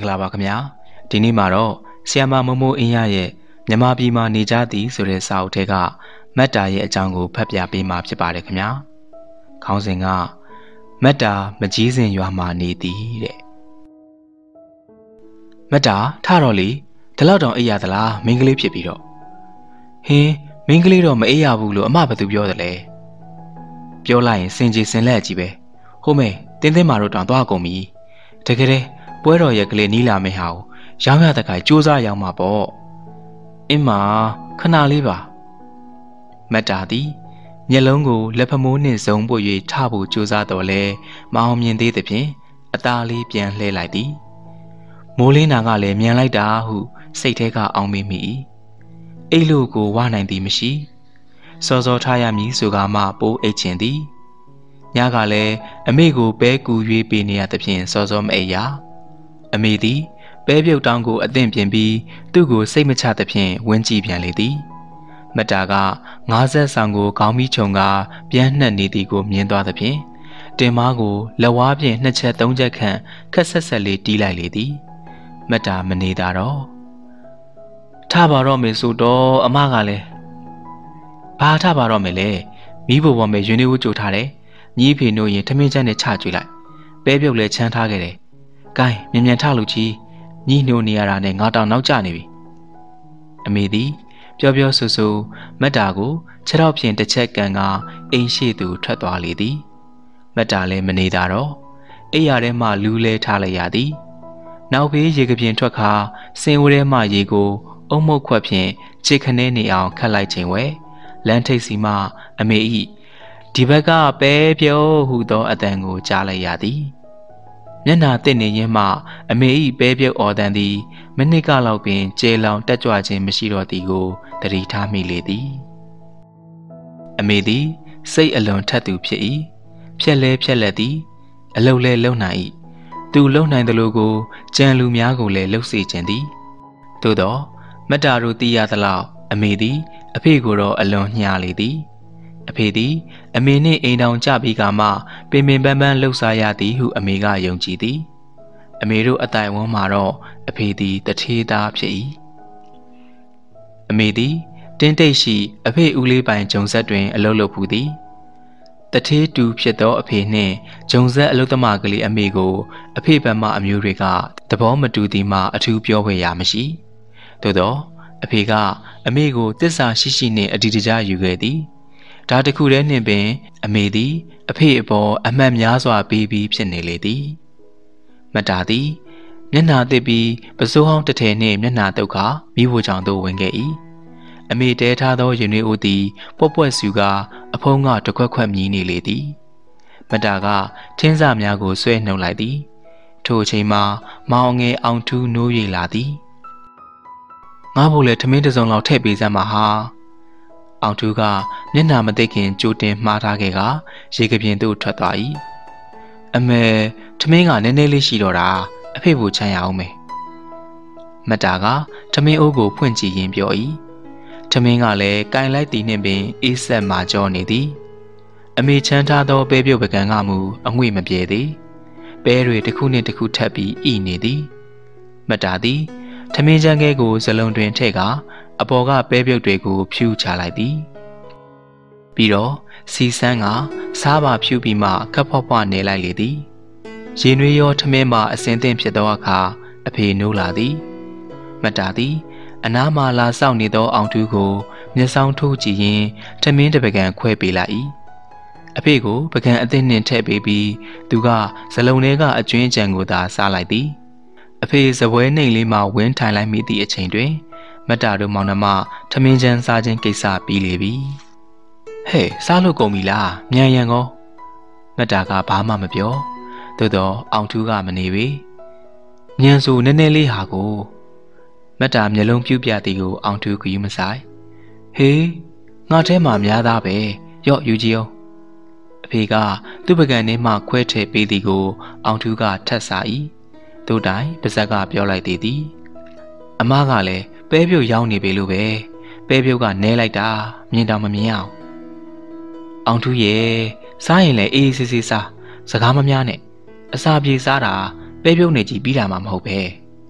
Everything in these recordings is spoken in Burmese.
္ဂလာပါခင်ဗျာဒီနေ့မှာတော့ဆီယမမိုးမိုးအင်းရရဲ့မြန်မာပြည်မှာနေကြသည်ဆိုတဲ့စာအုပ်ထဲကမက်တာရဲ့အကြောင်းကိုဖတ်ပြပေးမှာဖြစ်ပါတယ်ခင်ဗျာခေါင်းစဉ်ကမက်တာမကြီးစဉ်ရွာမှာနေသည်တဲ့မက်တာထတော့လေဒီလောက်တောင်အိပ်ရသလားမိန်းကလေးဖြစ်ပြီးတော့ဟင်းမိန်းကလေးတော့မအိပ်ရဘူးလို့အမဘာသူပြောတယ်လဲပြောလိုက်ရင်စင်ကြီးစင်လက်ကြီးပဲဟုတ်မေတင်းတင်းမာတို့တောင်သွားကုန်ပြီတကယ်တည်းပွဲတော်ရဲ့ကလေးနီးလာမယ့်ဟာကိုရောင်းရတဲ့ခိုင်စူးစမ်းရောက်မှာပေါ့အင်းမခဏလေးပါမက်တာသည်မျက်လုံးကိုလက်ဖမိုးနှင့်စုံပွေ၍ထဖို့ကြိုးစားတော်လဲမအောင်မြင်သေးသဖြင့်အသားလေးပြန်လှဲလိုက်သည်မိုးလင်းနာကလည်းမြန်လိုက်တာဟုစိတ်ထဲကအောင်းမိမိအိတ်လို့ကိုဝနိုင်သည်မရှိစောစောထားရမည်ဆိုကမှပိုးအိတ်ချင်သည်ညကလည်းအမေကိုပဲကူ၍ပေးနေရသဖြင့်စောစောမအိပ်ရအမေသည်ပဲပြုတ်တောင်းကိုအသင့်ပြင်ပြီးသူ့ကိုစိတ်မချသဖြင့်ဝန်းကြည့်ပြန်လေသည်မက်တာက50ဆောင်ကိုခေါင်းမီးချုံကပြန်နှက်နေသည်ကိုမြင်သွားသဖြင့်တင်မားကိုလက်ဝါးဖြင့်2ချက်3ချက်ခန့်ခက်ဆက်ဆက်လေးတီးလိုက်လေသည်မက်တာမနေတာတော့ထပါတော့မေဆိုတော့အမကလည်းဘာထပါတော့မယ်လဲမိဖို့ပေါ်မယ်ရွှေနေဦးကြိုထားတယ်ညီဖေတို့ရင်ထမင်းချမ်းနဲ့ချကြွေးလိုက်ပဲပြုတ်လဲချမ်းထားခဲ့တယ်။ကိုင်းမြန်မြန်ထလို့ချီညီနှိုးနေရတာနဲ့ငါတောင်နောက်ကျနေပြီ။အမေသည်ပြောပြောဆိုဆိုမက်တာကိုခြေထောက်ဖြင့်တစ်ချက်ကန်ကအိမ်ရှိသူထွက်သွားလေသည်။မက်တာလည်းမနေတာတော့အိမ်ရထဲမှလူးလဲထားလိုက်ရသည်။နောက်ဘေးရေကပြင်းထွက်ခါစင်ဝဲထဲမှရေကိုအုံမုတ်ခွက်ဖြင့်ခြေခနဲနေအောင်ခတ်လိုက်ခြင်းဝဲလမ်းထိပ်စီမှအမေ၏ဒီဘက်ကပဲပြုံးဟုသောအတန်ကိုကြားလိုက်ရသည်မျက်နှာတစ်နေရင်းမှအမေ၏ပဲပြုတ်အော်တန်သည်မိနစ်ကလောက်ပင်ကျေလောင်တက်ကြွခြင်းမရှိတော့သည်ကိုသတိထားမိလေသည်အမေသည်စိတ်အလွန်ထက်သူဖြစ်၏ဖြက်လဲဖြက်လက်သည်အလုတ်လဲလုံနိုင်၏သူလုံနိုင်သလိုကိုကြံလူများကိုလည်းလှုပ်စေခြင်းသည်သို့သောမက်တာတို့သိရသလောက်အမေသည်အဖေကိုတော့အလွန်ညှာလေသည်အဖေသည်အမေနှင့်အိမ်တောင်ကြပြီးကမှပင်ပင်ပန်းပန်းလှုပ်ရှားရသည်ဟုအမေကယုံကြည်သည်အမေတို့အတိုင်ဝန်းမှာတော့အဖေသည်တထေးသားဖြစ်၏အမေသည်တင်းတိတ်ရှိအဖေဦးလေးပိုင်ဂျုံဆက်တွင်အလုပ်လုပ်ဖူးသည်တထေးတူဖြစ်သောအဖေနှင့်ဂျုံဆက်အလုပ်သမားကလေးအမေကိုအဖေဘက်မှအမျိုးတွေကသဘောမတူသည်မှအထူးပြောဝေရမရှိသို့သောအဖေကအမေကိုတစ္ဆာရှိရှိနှင့်အဒီတကြားယူခဲ့သည်ဒါတခုတည်းနှင့်ပင်အမေသည်အဖေအပေါ်အမှတ်များစွာပေးပြီးဖြစ်နေလေသည်မက်တာသည်မျက်နှာသစ်ပြီးပစိုးဟောင်းတစ်ထည်နှင့်မျက်နှာတုပ်ခါမိဖို့ကြောင့်သို့ဝင်ခဲ့၏အမေတဲထားသောရင်နွေးအိုသည်ပွက်ပွက်ဆူကအဖုံးကတခွက်ခွက်မြည်နေလေသည်မက်တာကထင်းစများကိုဆွဲနှုတ်လိုက်သည်ထိုအချိန်မှာမောင်ငယ်အောင်ထူးနိုး၍လာသည်ငါ့ဘို့လည်းထမင်းတစ်စုံလောက်ထည့်ပေးစမ်းပါဟာအောင်ထူးကမျက်နှာမသိခင်ကြိုတင်မှားထားခဲ့ကရေကပြင်းသို့ထွက်သွား၏အမေထမင်းကနည်းနည်းလေးရှိတော့တာအဖေကိုချမ်းရအောင်မယ်မက်တာကထမင်းအိုးကိုဖွင့်ကြည့်ရင်းပြော၏ထမင်းကလည်းကင်လိုက်သည်နှင့်ပင်အေးဆက်မှကြောနေသည်အမေချမ်းထားသောပဲပြုတ်ပကံကမူအငွေ့မပြေသည်ပဲတွေတစ်ခုနှင့်တစ်ခုထပ်ပြီးဣနေသည်မက်တာသည်ထမင်းချမ်းခဲကိုဇလုံးတွင်ထည့်ကအပေါ်ကပဲပြုတ်တွေကိုဖြူချလိုက်သည်ပြီးတော့စီဆန်းကစားပါဖြူပြီးမှခပ်ဖွားဖွားနေလိုက်လေသည်ရေနွေးရောထမင်းမှအစင်းသင့်ဖြစ်သောအခါအဖေနိုးလာသည်မက်တာသည်အနားမှလာစောင့်နေသောအောင်ထူးကိုမျက်စောင်းထိုးကြည့်ရင်းထမင်းတစ်ပကံခွဲပေးလိုက်၏အဖေကိုပကံအသစ်နှင့်ထည့်ပေးပြီးသူကဇလုံးထဲကအကျွင်းကြံကိုသာစားလိုက်သည်အဖေစပွဲနှိမ်လေးမှဝင်းထိုင်လိုက်မိသည့်အချိန်တွင်မက်တာတို့မောင်နှမထမင်းချမ်းစားခြင်းကိစ္စပြီးလေပြီဟဲ့စားလို့ကုန်ပြီလားမြန်ရန်ကောမက်တာကဘာမှမပြောသို့တော့အောင်ထူးကမနေပေညံဆိုနည်းနည်းလေးဟာကိုမက်တာမျက်လုံးပြူးပြသည်ကိုအောင်ထူးကယူမဆိုင်ဟေးငါထဲမှာများသားပဲရော့ယူကြည့်အောင်အဖေကသူ့ပကံထဲမှခွဲထည့်ပေးသည်ကိုအောင်ထူးကထပ်စား၏သို့တိုင်ပါဇက်ကပြောလိုက်သေးသည်အမကလည်းပဲပြုတ်ရောင်းနေပြီလို့ပဲပဲပြုတ်ကနဲလိုက်တာမြင်တော့မမြင်အောင်အောင်ထူးရဲ့စားရင်လည်းအေးအေးဆေးဆေးစားစကားမများနဲ့အစာပြေစားတာပဲပြုတ်နေကြည့်ပြီးတာမှမဟုတ်ပဲ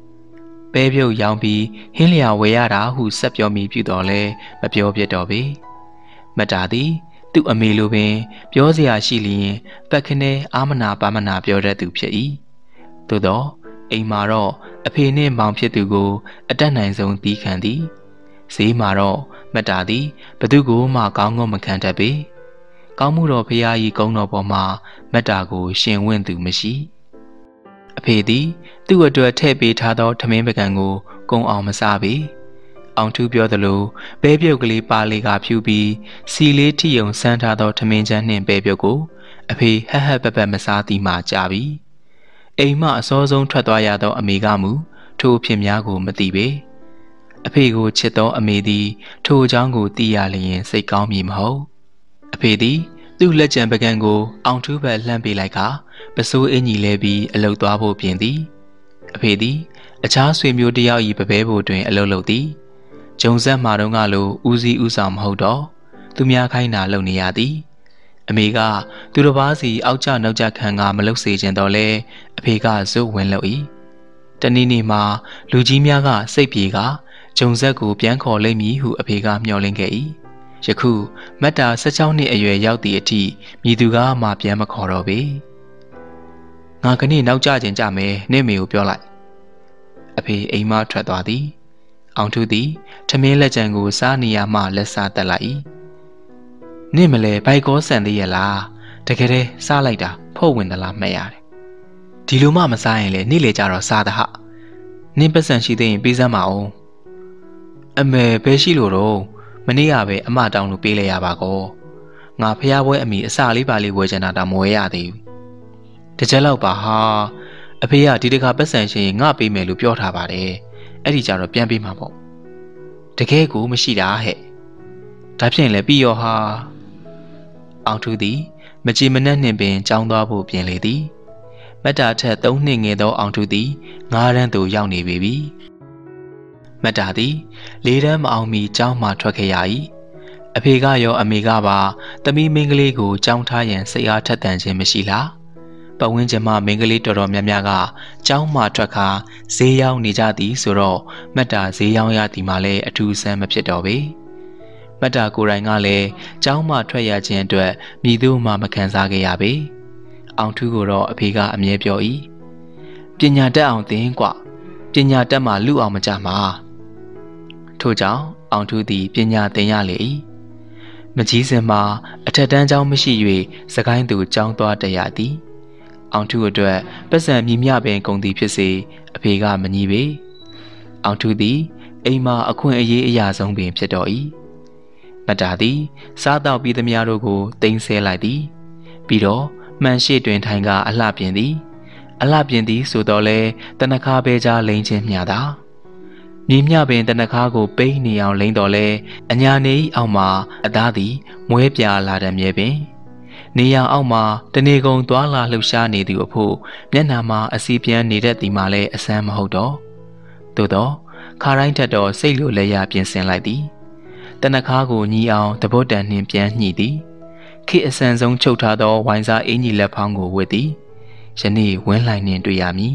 ပဲပြုတ်ရောင်းပြီးဟင်းလျာဝယ်ရတာဟုဆက်ပြောမိပြုတော်လဲမပြောပြတော့ပေမတ်တာသည်သူ့အမေလိုပင်ပြောစရာရှိလျင်ပတ်ခနဲအာမနာပါမနာပြောတတ်သူဖြစ်၏သို့သောအိမ်မှာတော့အဖေနှင့်မောင်ဖြစ်သူကိုအတက်နိုင်ဆုံးတီးခံသည်ဈေးမှာတော့မတ်တာသည်ဘသူကိုမှကောင်းကောင်းမခံတတ်ပေကောင်းမှုတော်ဖရာကြီးကုန်းတော်ပေါ်မှာမတ်တာကိုရှင်ဝင့်သူမရှိအဖေသည်သူ့အတွက်ထည့်ပေးထားသောထမင်းပကံကိုကုံအောင်မစားပေအောင်ထူးပြောသလိုပဲပြုတ်ကလေးပါလေးကဖြူပြီးစီလေးထိယုံဆန်းထားသောထမင်းချမ်းနှင့်ပဲပြုတ်ကိုအဖေဟက်ဟက်ပက်ပက်မစားသည်မှကြာပြီအိမ်မှအစောဆုံးထွက်သွားရသောအမေကမူထိုအဖြစ်များကိုမသိပေအဖေကိုချစ်သောအမေသည်ထိုအကြောင်းကိုသိရလျင်စိတ်ကောင်းမည်မဟုတ်အဖေသည်သူ့လက်ကျန်ပကံကိုအောင်ထူးဘက်လှမ်းပေးလိုက်ကပစိုးအင်ကြီးလဲပြီးအလုတ်သွားဖို့ပြင်သည်အဖေသည်အခြားဆွေမျိုးတယောက်၏ပပဲဖို့တွင်အလုတ်လုပ်သည်ဂျုံဆက်မှာတော့ကလိုဦးစီးဦးဆောင်မဟုတ်တော့သူများခိုင်းတာလုပ်နေရသည်အမေကသူတစ်ပါးစီအောက်ကျနောက်ကျခံကမလုပ်စေချင်တော့လဲအဖေကဇွတ်ဝင်လုပ်၏တနေ့နေ့မှာလူကြီးများကစိတ်ပြေကဂျုံဆက်ကိုပြန်ခေါ်လိမ့်မည်ဟုအဖေကမျှော်လင့်ခဲ့၏ယခုမတ်တာ16နှစ်အရွယ်ရောက်သည့်အထိမြည်သူကမှပြန်မခေါ်တော့ပေငါကနေ့နောက်ကျခြင်းကြမယ်နင့်မေကိုပြောလိုက်အဖေအိမ်မှထွက်သွားသည်အောင်ထူးသည်ထမင်းလက်ကျန်ကိုစားနေရမှလက်စားတက်လိုက်၏နင့်မလဲဘိုက်ကောဆန်သေးရလားတကယ်တည်းစားလိုက်တာဖုတ်ဝင်သလားမှတ်ရတယ်ဒီလိုမှမစားရင်လေနေ့လေကြတော့စားသဟနင့်ပတ်စံရှိသေးရင်ပေးစမ်းပါဦးအမေဘယ်ရှိလို့တော့မနေ့ကပဲအမတောင်းလို့ပေးလိုက်ရပါကောငါဖျားပွဲအမိအစာလေးပါလေးဝယ်ချင်တာတော့မဝယ်ရသေးဘူးတစ်ချက်လောက်ပါဟာအဖေကဒီတခါပတ်စံရှင်ငါပေးမယ်လို့ပြောထားပါတယ်အဲ့ဒီကြတော့ပြန်ပေးမှာပေါ့တကယ်ကိုမရှိတာဟဲ့ဒါဖြင့်လည်းပြီးရောဟာအောင်ထူးသည်မကြည်မနှက်နှင့်ပင်ကြောင်းသွားဖို့ပြင်လေသည်မတ်တာထက်3နှစ်ငယ်သောအောင်ထူးသည်9တန်းသို့ရောက်နေပြီမတ်တာသည်4တန်းမအောင်မီကျောင်းမှထွက်ခဲ့ရ၏အဖေကရောအမေကပါသမီးမင်းကလေးကိုကြောင်းထားရန်စိတ်အားထက်သန်ခြင်းမရှိလားပတ်ဝန်းကျင်မှမင်းကလေးတော်တော်များများကကျောင်းမှထွက်ခါဈေးရောက်နေကြသည်ဆိုတော့မတ်တာဈေးရောက်ရသည်မှလည်းအထူးဆန်းမဖြစ်တော့ပေမတ်တာကိုယ်တိုင်ကလည်းကျောင်းမှထွက်ရခြင်းအတွက်မြည်သူမှမခံစားခဲ့ရပေအောင်ထူးကိုတော့အဖေကအမြဲပြော၏ပညာတတ်အောင်သင်ကွပညာတတ်မှလူအောင်မကြမှာထို့ကြောင့်အောင်ထူးသည်ပညာသင်ရလေ၏မကြီးစင်မှာအထက်တန်းကျောင်းမရှိ၍စကိုင်းသူကျောင်းသွားတက်ရသည်အောင်ထူးအတွက်ပတ်စံမြည်မြပင်ကုန်သည်ဖြစ်စေအဖေကမညီပေအောင်ထူးသည်အိမ်မှာအခွင့်အရေးအရာဆုံးပင်ဖြစ်တော်၏မတ်တာသည်စားတော့ပြီးသမျှတို့ကိုတင်ဆဲလိုက်သည်ပြီးတော့မှန်ရှိတွင်ထိုင်ကအလှပြင်သည်အလှပြင်သည်ဆိုတော့လဲတနခါပဲကြားလိမ့်ချင်းမျှတာမြည်မြပင်တနခါကိုပိတ်နေအောင်လိမ့်တော်လဲအညာနေအောက်မှာအသားသည်မွဲပြာလာတဲ့မြဲပင်နေရန်အောက်မှာတနေကုန်သွားလာလှုပ်ရှားနေသူအဖို့မျက်နှာမှာအစီပြန်းနေတဲ့ဒီမှာလဲအဆန်းမဟုတ်တော့သို့တော့ခါတိုင်းထက်တော့စိတ်လိုလဲရပြင်ဆင်လိုက်သည်တနခါကိုညီအောင်တပုတ်တန်နှင့်ပြန်ညှိသည်ခေအဆန်ဆုံးချုပ်ထားသောဝိုင်းစားအင်ကြီးလက်ဖောင်းကိုဝတ်သည်ယနေ့ဝင်းလှိုင်နှင့်တွေ့ရမည်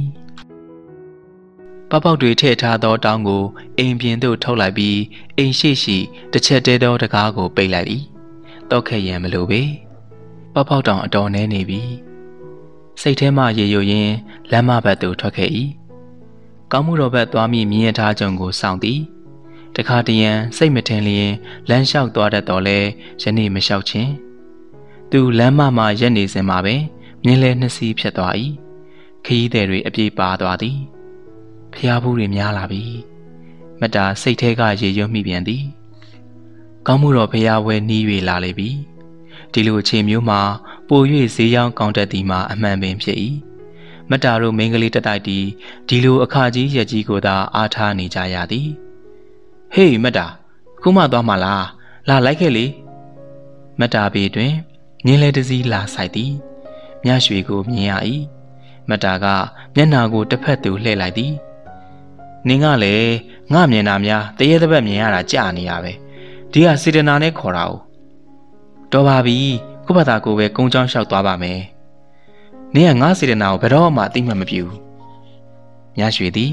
ပေါက်တွေထည့်ထားသောတောင်းကိုအိမ်ပြင်သို့ထုတ်လိုက်ပြီးအိမ်ရှိတစ်ချက်တဲသောတကားကိုပိတ်လိုက်၏တောက်ခဲ့ရန်မလိုပေပေါက်တောင်အတော်နှဲနေပြီစိတ်ထဲမှရေရွရင်းလမ်းမဘက်သို့ထွက်ခဲ့၏ကောင်းမှုတော်ဘက်သွားမိမြင်ရထားကြုံကိုစောင့်သည်တခါတရံစိတ်မထင်လျင်လမ်းလျှောက်သွားတတ်တော်လဲယနေ့မလျှောက်ချင်းသူလမ်းမမှာရက်နေစဉ်မှာပင်မြင်းလဲနှစ်စီးဖြစ်သွား၏ခရီးသည်တွေအပြေးပါသွားသည်ဖျားဘူးတွေများလာပြီမတ်တာစိတ်ထဲကရေရွမိပြန်သည်ကောင်းမှုတော်ဖျားဝဲနီး၍လာလေပြီဒီလိုအခြေမျိုးမှာပို၍ဈေးရောက်ကောင်းတတ်သည်မှာအမှန်ပင်ဖြစ်၏မတ်တာတို့မိန်းကလေးတတိုက်တီဒီလိုအခါကြီးရက်ကြီးကိုသာအားထားနေကြရသည်ဟေးမတ်တာခုမှသွားမှလားလာလိုက်ခဲ့လေမတ်တာဘေးတွင်မြင်းလဲတစည်းလာဆိုင်သည်မြရွှေကိုမြင်ရ၏မတ်တာကမျက်နှာကိုတစ်ဖက်သို့လှည့်လိုက်သည်နင်းကလည်းငါမြင်တာများတရေတစ်ပတ်မြင်ရတာကြာနေရပဲဒီကစေတနာနဲ့ခေါ်တာ哦တော်ပါပြီခုဘာသာကိုပဲကုန်းချောင်းလျှောက်သွားပါမယ်နင်းကငါစေတနာကိုဘယ်တော့မှအသိမှတ်မပြုမြရွှေသည်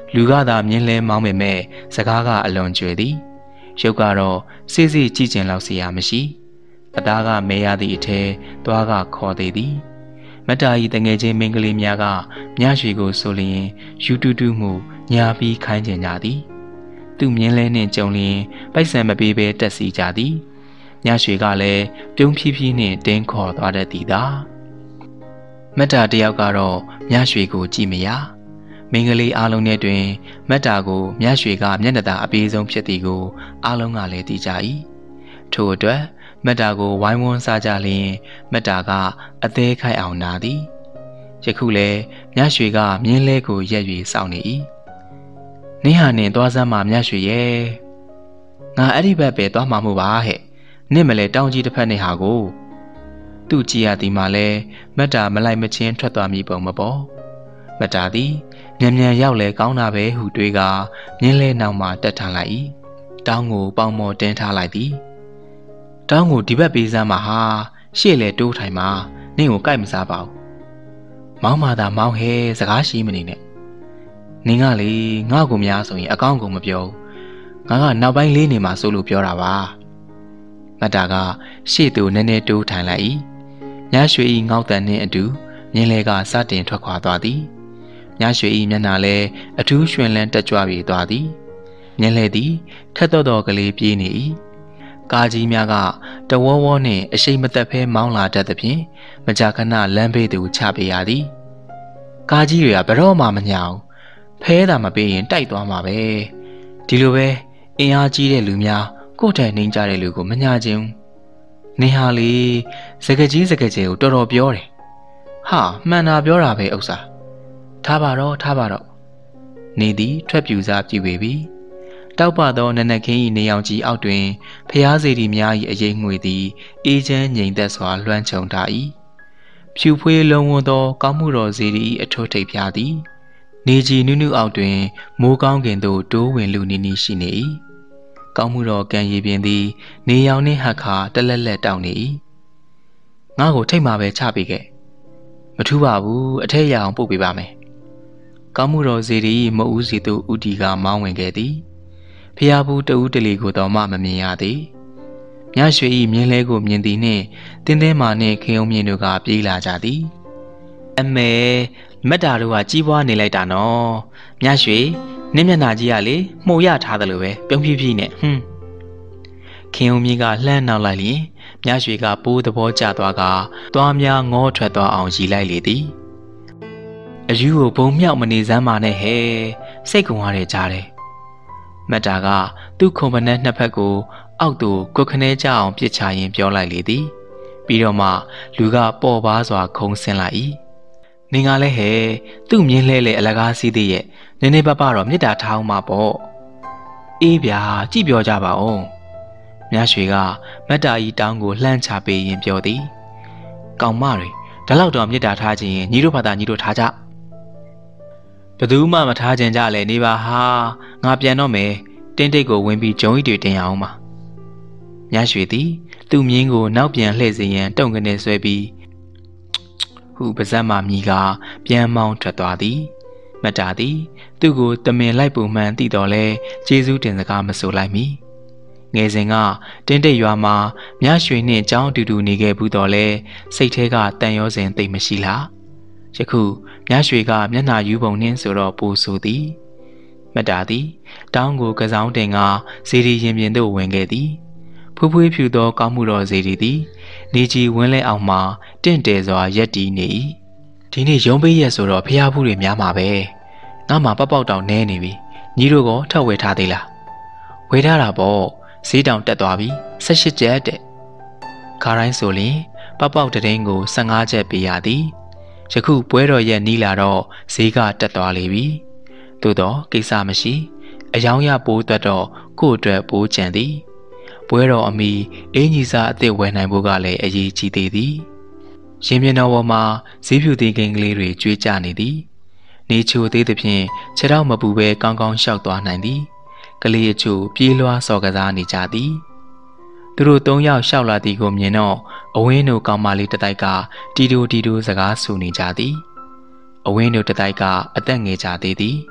လူကသာမြင်လဲမောင်းပေမဲ့စကားကအလွန်ကျွေသည်ရုပ်ကတော့စိစိကြည့်ကျင်လောက်စရာမရှိအသားကမဲရသည့်အထဲသွားကခေါ်သေးသည်မတ်တာဤတငယ်ချင်းမင်းကလေးများကမြရွှေကိုဆိုလျင်ယူတူတူမှုညာပြီးခိုင်းကျင်ကြသည်သူမြင်လဲနှင့်ကြုံလျင်ပိုက်ဆံမပေးဘဲတက်စီကြသည်မြရွှေကလည်းပြုံးဖြည်းဖြည်းနှင့်တင်းခေါ်သွားတတ်သည်သာမတ်တာတယောက်ကတော့မြရွှေကိုကြည့်မရမင်းကလေးအားလုံးနဲ့တွင်မတ်တာကိုမြရွှေကမျက်နှာသာအပေးဆုံးဖြစ်သည်ကိုအားလုံးကလည်းသိကြ၏ထို့အတွက်မတ်တာကိုဝိုင်းဝန်းစားကြလျင်မတ်တာကအသေးခိုက်အောင်နာသည်ယခုလဲမြရွှေကမြင်းလဲကိုရက်၍စောင့်နေ၏နင်းဟာနင်သွားစမ်းမှမြရွှေရဲ့ငါအဲ့ဒီဘက်ပဲသွားမှာမို့ပါဟဲ့နင့်မလဲတောင်းကြီးတစ်ဖက်နဲ့ဟာကိုသူ့ကြည်ရသည်မှလဲမတ်တာမလိုက်မချင်းထွက်သွားမိပုံမပေါ်မတ်တာသည်မြန်မြန်ရောက်လဲကောင်းတာပဲဟုတွေးကမြင်းလဲနောက်မှတက်ထန်လိုက်၏တောင်းကိုပေါင်မော်တင်းထားလိုက်သည်တောင်းကိုဒီဘက်ပေးစမ်းမှာဟာရှေ့လေတိုးထိုင်မှာနင့်ကိုကြိုက်မစားပါဘူးမောင်းမာသာမောင်းဟဲစကားရှိမနေနဲ့နင်ကလေငါ့ကိုများဆိုရင်အကောင်းကုန်မပြောငါကနောက်ပိုင်းလေးနေမှာစိုးလို့ပြောတာပါမတ်တာကရှေ့သူနည်းနည်းတိုးထိုင်လိုက်၏ညရွှေဤငေါက်တန်နှင့်အတူမြင်းလဲကစတင်ထွက်ခွာသွားသည်ညရွှေဤမျက်နှာလဲအထူးရွှင်လန်းတက်ကြွပြီးသွားသည်မြင်းလဲသည်ခက်တော့ကလေးပြေးနေ၏ကားကြီးများကတဝေါဝေါနှင့်အရှိန်မသက်ဖဲမောင်းလာတတ်သဖြင့်မကြာခဏလမ်းဘေးသို့ချပေးရသည်ကားကြီးတွေကဘယ်တော့မှမညောင်ဖဲတာမပေးရင်တိုက်သွားမှာပဲဒီလိုပဲအင်အားကြီးတဲ့လူများကိုယ့်ထက်နှိမ်ကြတဲ့လူကိုမညာခြင်းနေဟာလေစကကြီးစကကျဲကိုတော်တော်ပြောတယ်ဟာမှန်တာပြောတာပဲဥစ္စာထားပါတော့နေသည်ထွက်ပြူစားပြူပေပြီတောက်ပသောနနက်ခင်း၏နေရောင်ကြီးအောက်တွင်ဖျားစီတီများ၏အရေးငွေသည်အေးချမ်းငြိမ်သက်စွာလွှမ်းခြုံထား၏ဖြူဖွေးလုံးဝသောကောင်းမှုတော်စီတီ၏အထွတ်ထိပ်ပြားသည်နေကြီးနုနုအောက်တွင်မိုးကောင်းကင်သို့တိုးဝင်လူနီနီရှိနေ၏ကောင်းမှုတော်ကံရည်ပင်သည်နေရောင်နှင့်ဟက်ခါတလက်လက်တောင်းနေ၏ငါ့ကိုထိတ်မှပဲချပေးခဲ့မထူးပါဘူးအထက်ရအောင်ပို့ပေးပါမယ်ကောင်းမှုတော်စီတီမအူးစီသို့ဥတီကမောင်းဝင်ခဲ့သည်ဖျားဘူးတဦးတလီကိုတော့မှမမြင်ရသည်မြရွှေဤမြင်းလဲကိုမြင်သည်နှင့်တင်းတင်းမာနှင့်ခေုံမြင့်တို့ကပြေးလာကြသည်အမေမက်တာတို့ကကြီးပွားနေလိုက်တာနော်မြရွှေနင်းမျက်နှာကြီးကလေမှုံရထားတယ်လို့ပဲပြုံးဖြည်းဖြည်းနဲ့ခေုံမြင့်ကလှမ်းနောက်လိုက်လျင်မြရွှေကပိုးသဘောကျသွားကသွားများငေါထွက်သွားအောင်ရည်လိုက်လေသည်အယူကိုဘုံမြောက်မနေစမ်းပါနဲ့ဟဲ့စိတ်ကုံရတဲ့ကြားတယ်မတ်တာကသူ့ခုံပနက်နှစ်ဖက်ကိုအောက်သို့ကွက်ခနဲကြအောင်ပစ်ချရင်းပြောလိုက်လေသည်ပြီးတော့မှလူကပေါ်ပါစွာခုံဆင်းလိုက်၏နင်ကလည်းဟဲ့သူ့မြင်းလဲလေအလကားစီးသေးရဲ့နည်းနည်းပပတော့မေတ္တာထားအောင်ပါပေါ့အေးဗျာကြည့်ပြောကြပါဦးမြရွှေကမတ်တာဤတောင်းကိုလှမ်းချပေးရင်ပြောသည်ကောင်မတွေဒါလောက်တော့မေတ္တာထားခြင်းရင်ညီတို့ဘာသာညီတို့ထားကြဘယ်သူမှမထားကြကြလဲနေပါဟာငါပြန်တော့မယ်တင်းတိတ်ကိုဝင်ပြီးဂျုံဤတွေတင်ရအောင်ပါမြရွှေသည်သူ့မြင်းကိုနောက်ပြန်လှည့်စေရန်တုံကနေဆွဲပြီးဟုပါဇက်မှမြည်ကပြန်မောင်းထွက်သွားသည်မတ်တာသည်သူ့ကိုတမင်လိုက်ပုံမှန်သိတော်လဲကျေးဇူးတင်စကားမဆိုလိုက်မီငယ်စဉ်ကတင်းတိတ်ရွာမှာမြရွှေနှင့်ကြောင်းတူတူနေခဲ့ဘူးတော်လဲစိတ်ထဲကတန်ရောစဉ်သိမ့်မရှိလားယခုမြရွှေကမျက်နှာယူပုံနှင်းဆိုတော့ပူဆိုသည်မတ်တာသည်တောင်းကိုကစားတင်ကဇေဒီရင်ပြင်သို့ဝင်ခဲ့သည်ဖွေးဖွေးဖြူသောကောင်းမှုတော်ဇေဒီသည်နေကြီးဝင်းလဲအောင်မှတင့်တယ်စွာရက်တီးနေ၏ဒီနေ့ရုံးပေးရက်ဆိုတော့ဖျားဖူးတွေများမှာပဲငါမှပောက်ပောက်တောင်နဲနေပြီညီတို့ကထပ်ဝယ်ထားသေးလားဝယ်ထားတာပေါ့ဈေးတောင်တက်သွားပြီ18ကျပ်တဲ့ခါတိုင်းဆိုရင်ပောက်ပောက်တဲ့င်းကို15ကျပ်ပေးရသည်ယခုပွဲတော်ရက်နီးလာတော့ဈေးကတက်သွားလေပြီသို့တော့ကိစ္စမရှိအယောင်ရပိုးသက်တော့ကို့အတွက်ပိုးကြံသည်ပွဲတော်အမီအင်းကြီးစားအစ်စ်ဝယ်နိုင်ဖို့ကလည်းအရေးကြီးသေးသည်ရင်မျက်နှာပေါ်မှာဈေးဖြူသေးကိန်းကလေးတွေကျွေးကြနေသည်နေချိုသေးသဖြင့်ခြေထောက်မပူဘဲကောင်းကောင်းရှောက်သွားနိုင်သည်ကလေးအချို့ပြေးလွှားစော်ကစားနေကြသည်သူတို့3ယောက်ရှောက်လာသည်ကိုမြင်တော့အဝင်းတို့ကောင်မလေးတစ်တိုက်ကတီတိုစကားဆူနေကြသည်အဝင်းတို့တစ်တိုက်ကအသက်ငယ်ကြသေးသည်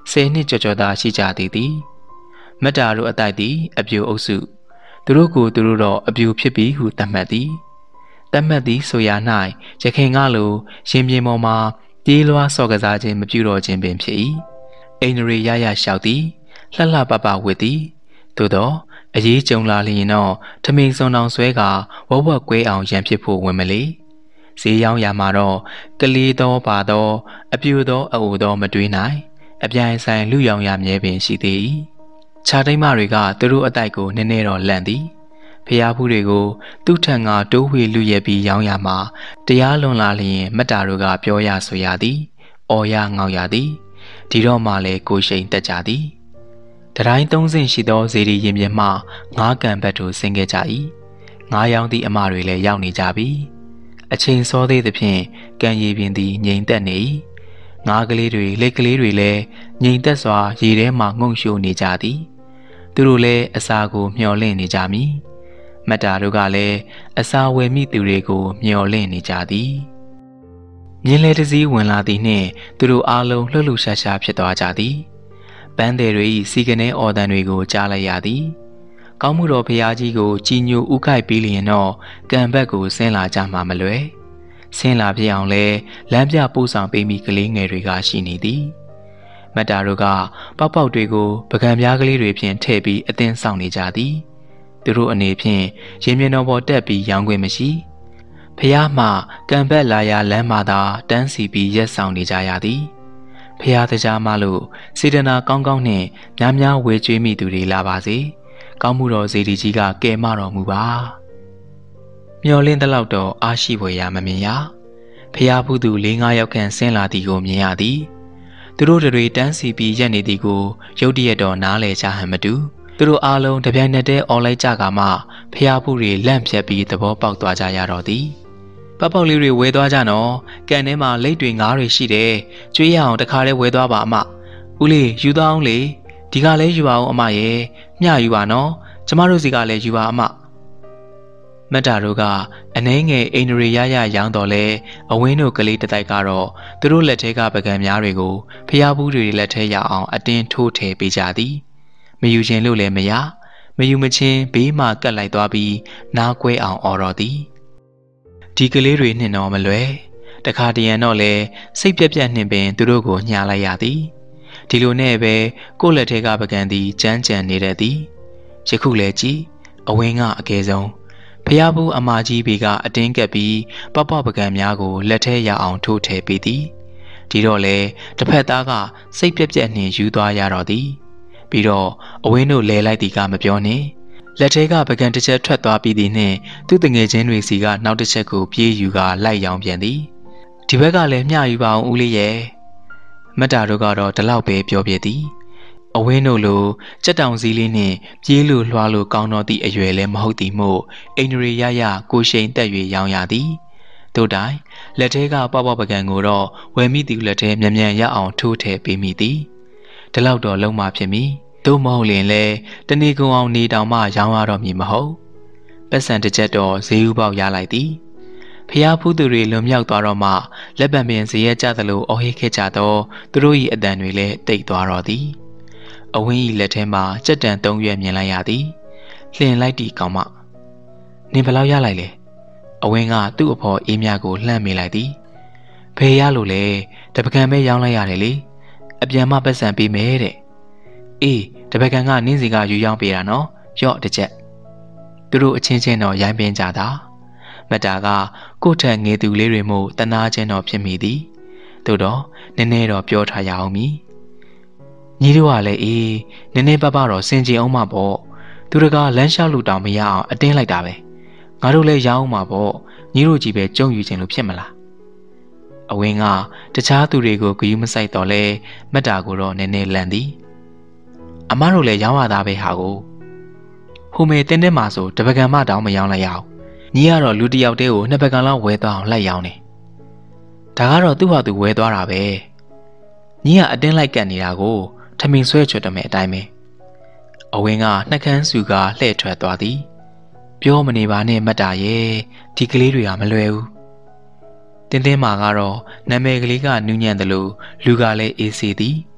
10 နှစ်ကျော်သာရှိကြသေးသည်မတ်တာတို့အတိုက်သည်အပြူအုပ်စုသူတို့ကိုသူတို့တော့အပြူဖြစ်ပြီးဟုသတ်မှတ်သည်သတ်မှတ်သည်ဆိုရာ၌ရခင်ကလိုရင်ပြင်ပေါ်မှာပြေးလွှားစော်ကစားခြင်းမပြုတော့ခြင်းပင်ဖြစ်၏အိန္ဒြေရရလျှောက်သည်လှလှပပဝတ်သည်သို့တော့အရေးကြုံလာလျင်တော့ထမိန်စွန်အောင်ဆွဲကဝဝကွဲအောင်ရန်ဖြစ်ဖို့ဝင်မလေဈေးရောင်းရမှာတော့ကလေးသောပါသောအပြူသောအအိုသောမတွေးနိုင်အပြိုင်ဆိုင်လူရောင်ရမြဲပင်ရှိသေး၏ခြားတိမ်မတွေကသူတို့အတိုက်ကိုနည်းနည်းတော့လန့်သည်ဖျားဖူးတွေကိုသူ့ထံကတိုးဝေလူရဲပြီးရောင်းရမှာတရားလွန်လာလျင်မတ်တာတို့ကပြောရဆိုရသည်အော်ရငေါက်ရသည်ဒီတော့မှလည်းကိုရှိန်တက်ကြသည်တတိုင်းသုံးဆင့်ရှိသောဇေဒီရင်ပြင်မှငါးကန်ဘက်သို့ဆင်းခဲ့ကြ၏ငါးရောင်းသည့်အမတွေလည်းရောက်နေကြပြီအချိန်စောသေးသဖြင့်ကံရည်ပြင်သည်ငြိမ်သက်နေ၏ငါးကလေးတွေလက်ကလေးတွေလည်းငြိမ်သက်စွာရေထဲမှငုံရှိုးနေကြသည်သူတို့လည်းအစာကိုမျှော်လင့်နေကြမည်မတ်တာတို့ကလည်းအစာဝယ်မိသူတွေကိုမျှော်လင့်နေကြသည်မြင်းလဲတစည်းဝင်လာသည်နှင့်သူတို့အားလုံးလှုပ်လှုပ်ရှားရှားဖြစ်သွားကြသည်ပန်းတယ်တွေ၏စီကနေအော်တန်တွေကိုကြားလိုက်ရသည်ကောင်းမှုတော်ဖရာကြီးကိုကြည်ညိုဥခိုက်ပြီးလျင်တော့ကံဘက်ကိုဆင်းလာကြမှာမလွယ်ဆင်းလာပြအောင်လဲလမ်းပြပို့ဆောင်ပေးမိကလေးငယ်တွေကရှိနေသည်မတ်တာတို့ကပေါက်ပေါက်တွေကိုပကံပြားကလေးတွေဖြင့်ထည့်ပြီးအသင်းဆောင်နေကြသည်သူတို့အနေဖြင့်ရင်မြင်တော်ပေါ်တက်ပြီးရောင်းခွင့်မရှိဖះမှကံဘက်လာရလမ်းမှသာတန်းစီပြီးရက်ဆောင်နေကြရသည်ဖះတရားမလို့စေတနာကောင်းကောင်းနှင့်များများဝေကျွေးမိသူတွေလာပါစေကောင်းမှုတော်ဇေဒီကြီးကကယ်မတော်မူပါမျော်လင့်သလောက်တော့အားရှိဖွယ်ရာမမြင်ရဖះဘူးသူ4-5ယောက်ခန့်ဆင်းလာသည်ကိုမြင်ရသည်သူတို့တွေတန်းစီပြီးရက်နေသည်ကိုရုတ်တရက်တော့နားလည်ကြဟန်မတူသူတို့အားလုံးတပြိုင်နက်တည်းအော်လိုက်ကြကမှဖះဘူးတွေလန့်ဖြတ်ပြီးသဘောပေါက်သွားကြရတော့သည်ပေါက်ပေါက်လေးတွေဝဲသွားကြနော်ကန်ထဲမှာလိတ်တွေငါးတွေရှိတယ်ကျွေးရအောင်တခါတည်းဝဲသွားပါအမဦးလေးယူသွားအောင်လေဒီကလည်းယူပါအောင်အမရဲ့မျှယူပါနော်ကျမတို့စီကလည်းယူပါအမမတ်တာတို့ကအနှဲငယ်အိန္ဒြေရရရောင်းတော်လဲအဝင်းတို့ကလေးတတိုက်ကတော့သူတို့လက်ထဲကပကံများတွေကိုဖျားဘူးတွေလက်ထဲရအောင်အတင်းထိုးထည့်ပေးကြသည်မယူခြင်းလို့လည်းမရမယူမချင်းဘေးမှကတ်လိုက်သွားပြီးနားကွဲအောင်အော်တော်သည်ဒီကလေးတွေနှင့်တော့မလွယ်တခါတရံတော့လဲစိတ်ပြက်ပြက်နှင့်ပင်သူတို့ကိုညှာလိုက်ရသည်ဒီလိုနဲ့ပဲကိုယ့်လက်ထဲကပကံသည်ကြမ်းကြမ်းနေတတ်သည်ယခုလဲကြည့်အဝင်းကအကယ်ဆုံးဖျားဘူးအမကြီးဘေကအတင်းကပ်ပြီးပပပကံများကိုလက်ထဲရအောင်ထိုးထည့်ပေးသည်ဒီတော့လဲတစ်ဖက်သားကစိတ်ပြက်ပြက်နှင့်ယူသွားရတော့သည်ပြီးတော့အဝင်းတို့လဲလိုက်သည်ကမပြောနှင့်လက်ထဲကပကံတစ်ချက်ထွက်သွားပြီးသည်နှင့်သူ့တငယ်ချင်းတွေစီကနောက်တစ်ချက်ကိုပြေးယူကလိုက်ရောင်းပြန်သည်ဒီဘက်ကလည်းမျှယူပါအောင်ဦးလေးရဲ့မတ်တာတို့ကတော့ဒီလောက်ပဲပြောပြသည်အဝင်းတို့လိုကြက်တောင်စည်းလေးနှင့်ပြေးလို့လွှားလို့ကောင်းတော့သည့်အရွယ်လည်းမဟုတ်သည်မို့အိန္ဒြေရရကိုရှိန်တက်၍ရောင်းရသည်တို့တိုင်လက်ထဲကပေါပေါပကံကိုတော့ဝယ်မိသူလက်ထဲမြန်မြန်ရအောင်ထိုးထည့်ပေးမိသည်ဒီလောက်တော့လုံးမဖြစ်မီတို့မဟုတ်ရင်လဲတဏီကုံအောင်နေတောင်မှရောင်းရတော့မည်မဟုတ်ပတ်စံတစ်ချက်တော့ဈေးဥပေါက်ရလိုက်သည်ဖျားဖူးသူတွေလွန်မြောက်သွားတော့မှလက်ပံပင်ဇရက်ကြသလိုအော်ဟစ်ခဲ့ကြတော့သူတို့၏အတန်တွေလည်းတိတ်သွားတော့သည်အဝင်း၏လက်ထဲမှာကြက်တန်3ရွက်မြင်လိုက်ရသည်လှင်လိုက်တီကောင်မနင်ဘယ်လောက်ရလိုက်လဲအဝင်းကသူ့အဖော်အေးမြကိုလှမ်းမိလိုက်သည်ဖေးရလို့လေတပကံပဲရောင်းလိုက်ရတယ်လေအပြန်မှပတ်စံပေးမယ်တဲ့အေးတပကံကနင်းစီကယူရောင်းပေးတာနော်ရော့တစ်ချက်သူတို့အချင်းချင်းတော့ရိုင်းပင်းကြတာမတ်တာကကိုယ့်ထက်ငယ်သူလေးတွေမို့တနာချင်းတော့ဖြစ်မိသည်သို့တော့နည်းနည်းတော့ပြောထားရအောင်မည်ညီတို့ကလည်းအေးနည်းနည်းပပတော့စင်ကြင်အောင်မှာပေါ့သူတကလမ်းလျှောက်လို့တောင်မရအောင်အတင်းလိုက်တာပဲငါတို့လည်းရောင်းအောင်မှာပေါ့ညီတို့ကြီးပဲကြုံယူခြင်းလို့ဖြစ်မလားအဝင်းကတခြားသူတွေကိုဂယုမဆိုင်တော့လဲမတ်တာကိုတော့နည်းနည်းလန့်သည်အမတို့လည်းရောင်းရတာပဲဟာကိုဟိုမေတင်းတင်းမှာဆိုတပကံမတောင်မရောင်းလိုက်ရအောင်ညီကတော့လူတယောက်တည်းကိုနှစ်ပကံလောက်ဝဲသွားအောင်လိုက်ရောင်းနေဒါကတော့သူ့ဟာသူဝဲသွားတာပဲညီကအတင်းလိုက်ကတ်နေတာကိုထမင်းဆွဲချွတ်တမဲ့အတိုင်းပဲအဝင်းကနှက်ခမ်းစုကလှဲ့ထွက်သွားသည်ပြောမနေပါနဲ့မတ်တာရဲ့ဒီကလေးတွေကမလွယ်ဘူးတင်းတင်းမှာကတော့နာမည်ကလေးကနူးညံ့တယ်လို့လူကလည်းအေးစေသည်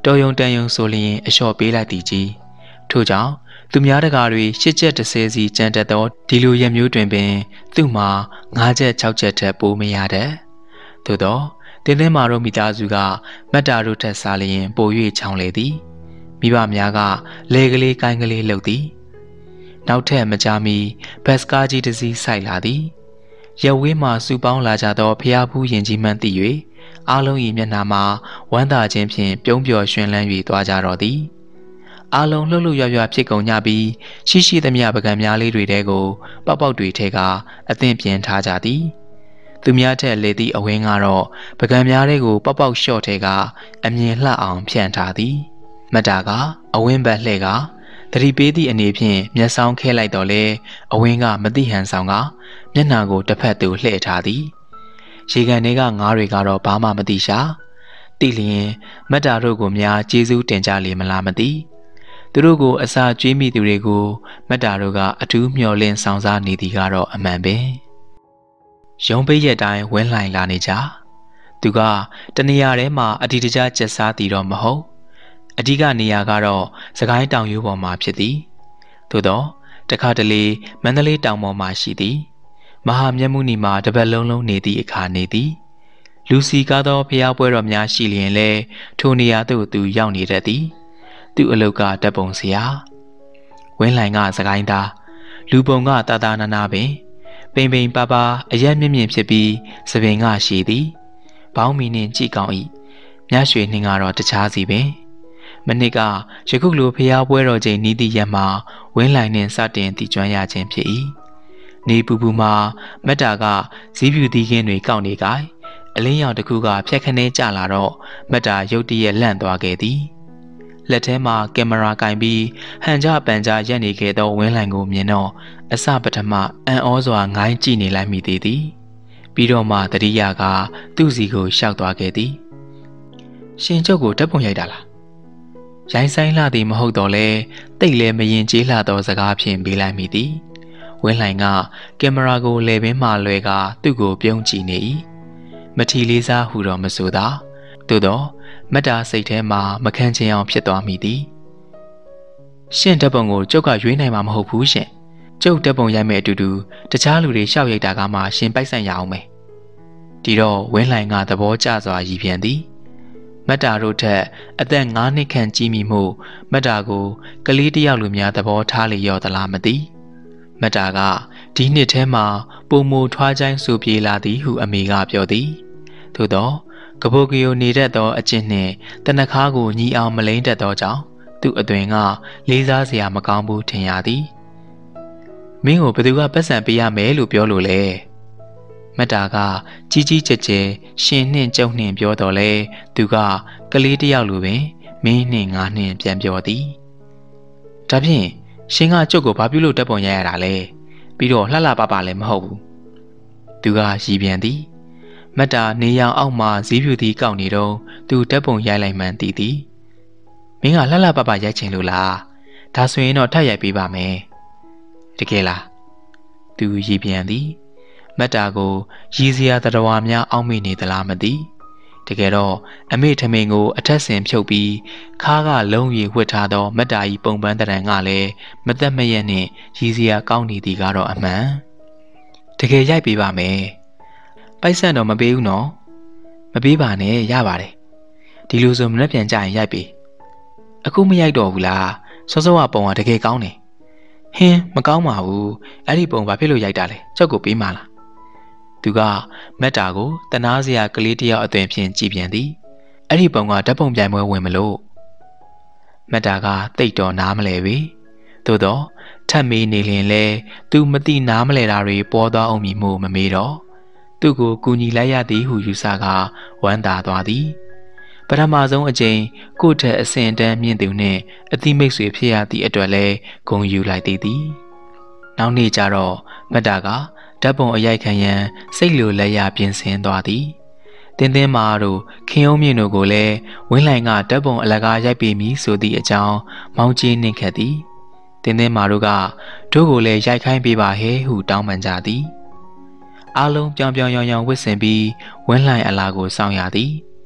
တော်ယုံတန်ယုံဆိုလျင်အလျှော့ပေးလိုက်သည်ကြီးထို့ကြောင့်သူများတကာတွေ8ချက်10စီကြံတက်သောဒီလိုရမျိုးတွင်ပင်သူ့မှာ9ချက်6ချက်ထက်ပိုမရတဲ့သို့သောတင်းတင်းမာတို့မိသားစုကမတ်တာတို့ထက်စားလျင်ပို၍ချောင်းလေသည်မိဘများကလေကလေးကိုင်းကလေးလှုပ်သည်နောက်ထပ်မကြာမီဘတ်စကားကြီးတစ်စီးစိုက်လာသည်ရဝေးမှစုပေါင်းလာကြသောဖျားဖူးရင်ကြီးမှန်းသိ၍အားလုံး၏မျက်နှာမှာဝမ်းသာခြင်းဖြင့်ပြုံးပျော်ရွှင်လန်း၍သွားကြတော့သည်အားလုံးလှုပ်လှုပ်ရွရွဖြစ်ကုန်ကြပြီးရှိသမျှပကံများလေးတွေတဲကိုပေါက်ပေါက်တွေထဲကအသင့်ပြင်ထားကြသည်သူများထက်လေသည့်အဝင်းကတော့ပကံများတွေကိုပေါက်ပေါက်လျှော့ထဲကအမြင်လှအောင်ဖြန့်ထားသည်မတ်တာကအဝင်းဘက်လှဲ့ကသတိပေးသည့်အနေဖြင့်မျက်စောင်းခဲလိုက်တော့လေအဝင်းကမသိဟန်ဆောင်ကမျက်နှာကိုတစ်ဖက်သို့လှည့်ထားသည်ရေကန်တွေကငါးတွေကတော့ဘာမှမသိရှာတိလျင်မတ်တာတို့ကိုများကျေးဇူးတင်ကြလေမလားမသိသူတို့ကိုအစာကျွေးမိသူတွေကိုမတ်တာတို့ကအထူးမျှော်လင့်ဆောင်စားနေသည်ကတော့အမှန်ပင်ရုံးပိတ်ရက်တိုင်းဝင်းလှိုင်လာနေကြသူကတနေရာထဲမှာအတီတကျကျက်စားသည်တော့မဟုတ်အဓိကနေရာကတော့စကိုင်းတောင်ရိုးပေါ်မှာဖြစ်သည်သို့တော့တခါတလေမန္တလေးတောင်ပေါ်မှာရှိသည်မဟာမြတ်မုနီမှာတပတ်လုံးလုံးနေသည့်အခါနေသည်လူစီကားသောဖျားပွဲတော်များရှိလျင်လဲထိုနေရာသို့သူရောက်နေတတ်သည်သူ့အလုတ်ကတပ်ပုံဆရာဝင်းလှိုင်ကစကိုင်းသားလူပုံကတာတာနာနာပင်ပိန်ပိန်ပါပါအရက်မြင့်မြင့်ဖြစ်ပြီးစပင်ကရှိသည်ဘောင်းမီနှင့်ကြည်ကောင်း၏မြရွှေနှင်းကတော့တခြားစီပင်မနစ်ကယခုလိုဖျားပွဲတော်ချိန်နီးသည့်ရက်မှာဝင်းလှိုင်နှင့်စတင်တည်ကျွမ်းရခြင်းဖြစ်၏နေပူပူမှာမတ်တာကဇီးဖြူသီးခင်းတွေကောက်နေကြအလင်းရောင်တစ်ခုကဖြက်ခနဲကျလာတော့မတ်တာရုတ်တရက်လန့်သွားခဲ့သည်လက်ထဲမှာကင်မရာကင်ပြီးဟန်ကြပန်ကြရက်နေခဲ့သောဝင်းလှိုင်ကိုမြင်တော့အစပထမအံ့ဩစွာငိုင်းကြည့်နေလိုက်မိသေးသည်ပြီးတော့မှတတိယကသူ့စီကိုရှောက်သွားခဲ့သည်ရှင်ကျုပ်ကိုဓာတ်ပုံရိုက်တာလားရိုင်းဆိုင်လှသည်မဟုတ်တော့လဲတိတ်လဲမရင်ကျေးလှသောစကားဖြင့်ပေးလိုက်မိသည်ဝင်းလှိုင်ကကင်မရာကိုလေပင်မှလွဲကသူ့ကိုပြုံးကြည့်နေ၏မထီလေးစားဟူတော့မဆိုသာသို့တော့မတ်တာစိတ်ထဲမှာမခံချင်အောင်ဖြစ်သွားမိသည်ရှင့်ဓာတ်ပုံကိုကျုပ်ကရွေးနိုင်မှာမဟုတ်ဘူးရှင်ကျုပ်ဓာတ်ပုံရိုက်မဲ့အတူတူတခြားလူတွေရှောက်ရိုက်တာကမှရှင်ပိုက်ဆံရအောင်မယ်ဒီတော့ဝင်းလှိုင်ကသဘောကျစွာရည်ပြန်သည်မတ်တာတို့ထက်အသက်9နှစ်ခန့်ကြီးမိမှုမတ်တာကိုကလေးတယောက်လိုများသဘောထားလေရောသလားမသိမတ်တာကဒီနှစ်ထဲမှာပုံမူထွားချိုင်းဆူပြေလာသည်ဟုအမေကပြောသည်သို့တော့ကပုတ်ကယိုနေတတ်သောအကျင့်နှင့်တနခါးကိုညီအောင်မလိမ့်တတ်သောကြောင့်သူ့အသွင်ကလေးစားစရာမကောင်းဘူးထင်ရသည်မင်းကိုဘယ်သူကပတ်စံပေးရမယ်လို့ပြောလို့လဲမတ်တာကကြီးကြီးကျယ်ကျယ်ရှင်နှင့်ကျုပ်နှင့်ပြောတော်လဲသူကကလေးတယောက်လိုပင်မင်းနှင့်ငါနှင့်ပြန်ပြောသည်ဒါဖြင့်ရှင်ကကျုပ်ကိုဘာပြုလို့တက်ပုံရရတာလဲပြီးတော့လှလှပပလည်းမဟုတ်ဘူးသူကရည်ပြန်သည်မတ်တာနေရောင်အောက်မှဇီးဖြူသည်ကောက်နေတော့သူတက်ပုံရိုက်လိုက်မှန်းသိသည်မင်းကလှလှပပရိုက်ချင်လို့လားဒါဆိုရင်တော့ထပ်ရိုက်ပေးပါမယ်တကယ်လားသူရည်ပြန်သည်မတ်တာကိုရည်စရာတတော်များအောက်မေ့နေသလားမသိတကယ်တော့အမေထမင်းကိုအထက်ဆင်ဖြုတ်ပြီးခါးကလုံးရီဝှက်ထားသောမတ်တာကြီးပုံပန်းတရံကလည်းမသက်မရက်နှင့်ရည်စရာကောင်းနေသည်ကတော့အမှန်တကယ်ရိုက်ပေးပါမယ်ပိုက်ဆံတော့မပေးဘူးနော်မပေးပါနဲ့ရပါတယ်ဒီလိုဆိုမနှက်ပြန်ကြရင်ရိုက်ပေးအခုမရိုက်တော့ဘူးလားစောစောကပုံကတကယ်ကောင်းတယ်ဟင်းမကောင်းပါဘူးအဲ့ဒီပုံဘာဖြစ်လို့ရိုက်တာလဲကြောက်ကိုပေးမလားသူကမက်တာကိုတနာစရာကလေးတယောက်အသွင်ဖြင့်ကြည်ပြန်သည်အဲ့ဒီပုံကဓာတ်ပုံပြိုင်ပွဲဝင်မလို့မက်တာကတိတ်တော်နားမလဲပြီသို့တော့ထပ်မေးနေလင်လဲသူမသိနားမလဲတာတွေပေါ်သွားအောင်မီမို့မမေးတော့သူ့ကိုကူညီလိုက်ရသည်ဟုယူဆကဝမ်းသာသွားသည်ပထမဆုံးအကြိမ်ကိုယ့်ထက်အဆင့်တန်းမြင့်သူနှင့်အတိမိတ်ဆွေဖြစ်ရသည့်အတွက်လဲဂုဏ်ယူလိုက်သည်နောက်နေ့ကျတော့မက်တာကဓာတ်ပုံအရိုက်ခံရန်စိတ်လိုလက်ရပြင်ဆင်သွားသည်တင်းတင်းမာတို့ခင်အောင်မြင့်တို့ကိုလည်းဝင်းလှိုင်ကဓာတ်ပုံအလကားရိုက်ပေးမည်ဆိုသည့်အကြောင်းမောင်းကြီးနှင့်ခတ်သည်တင်းတင်းမာတို့ကတို့ကိုလည်းရိုက်ခိုင်းပေးပါဟဲ့ဟုတောင်းပန်ကြသည်အားလုံးပြောင်ပြောင်ရောင်ရောင်ဝစ်ဆင်ပြီးဝင်းလှိုင်အလားကိုစောင့်ရသည်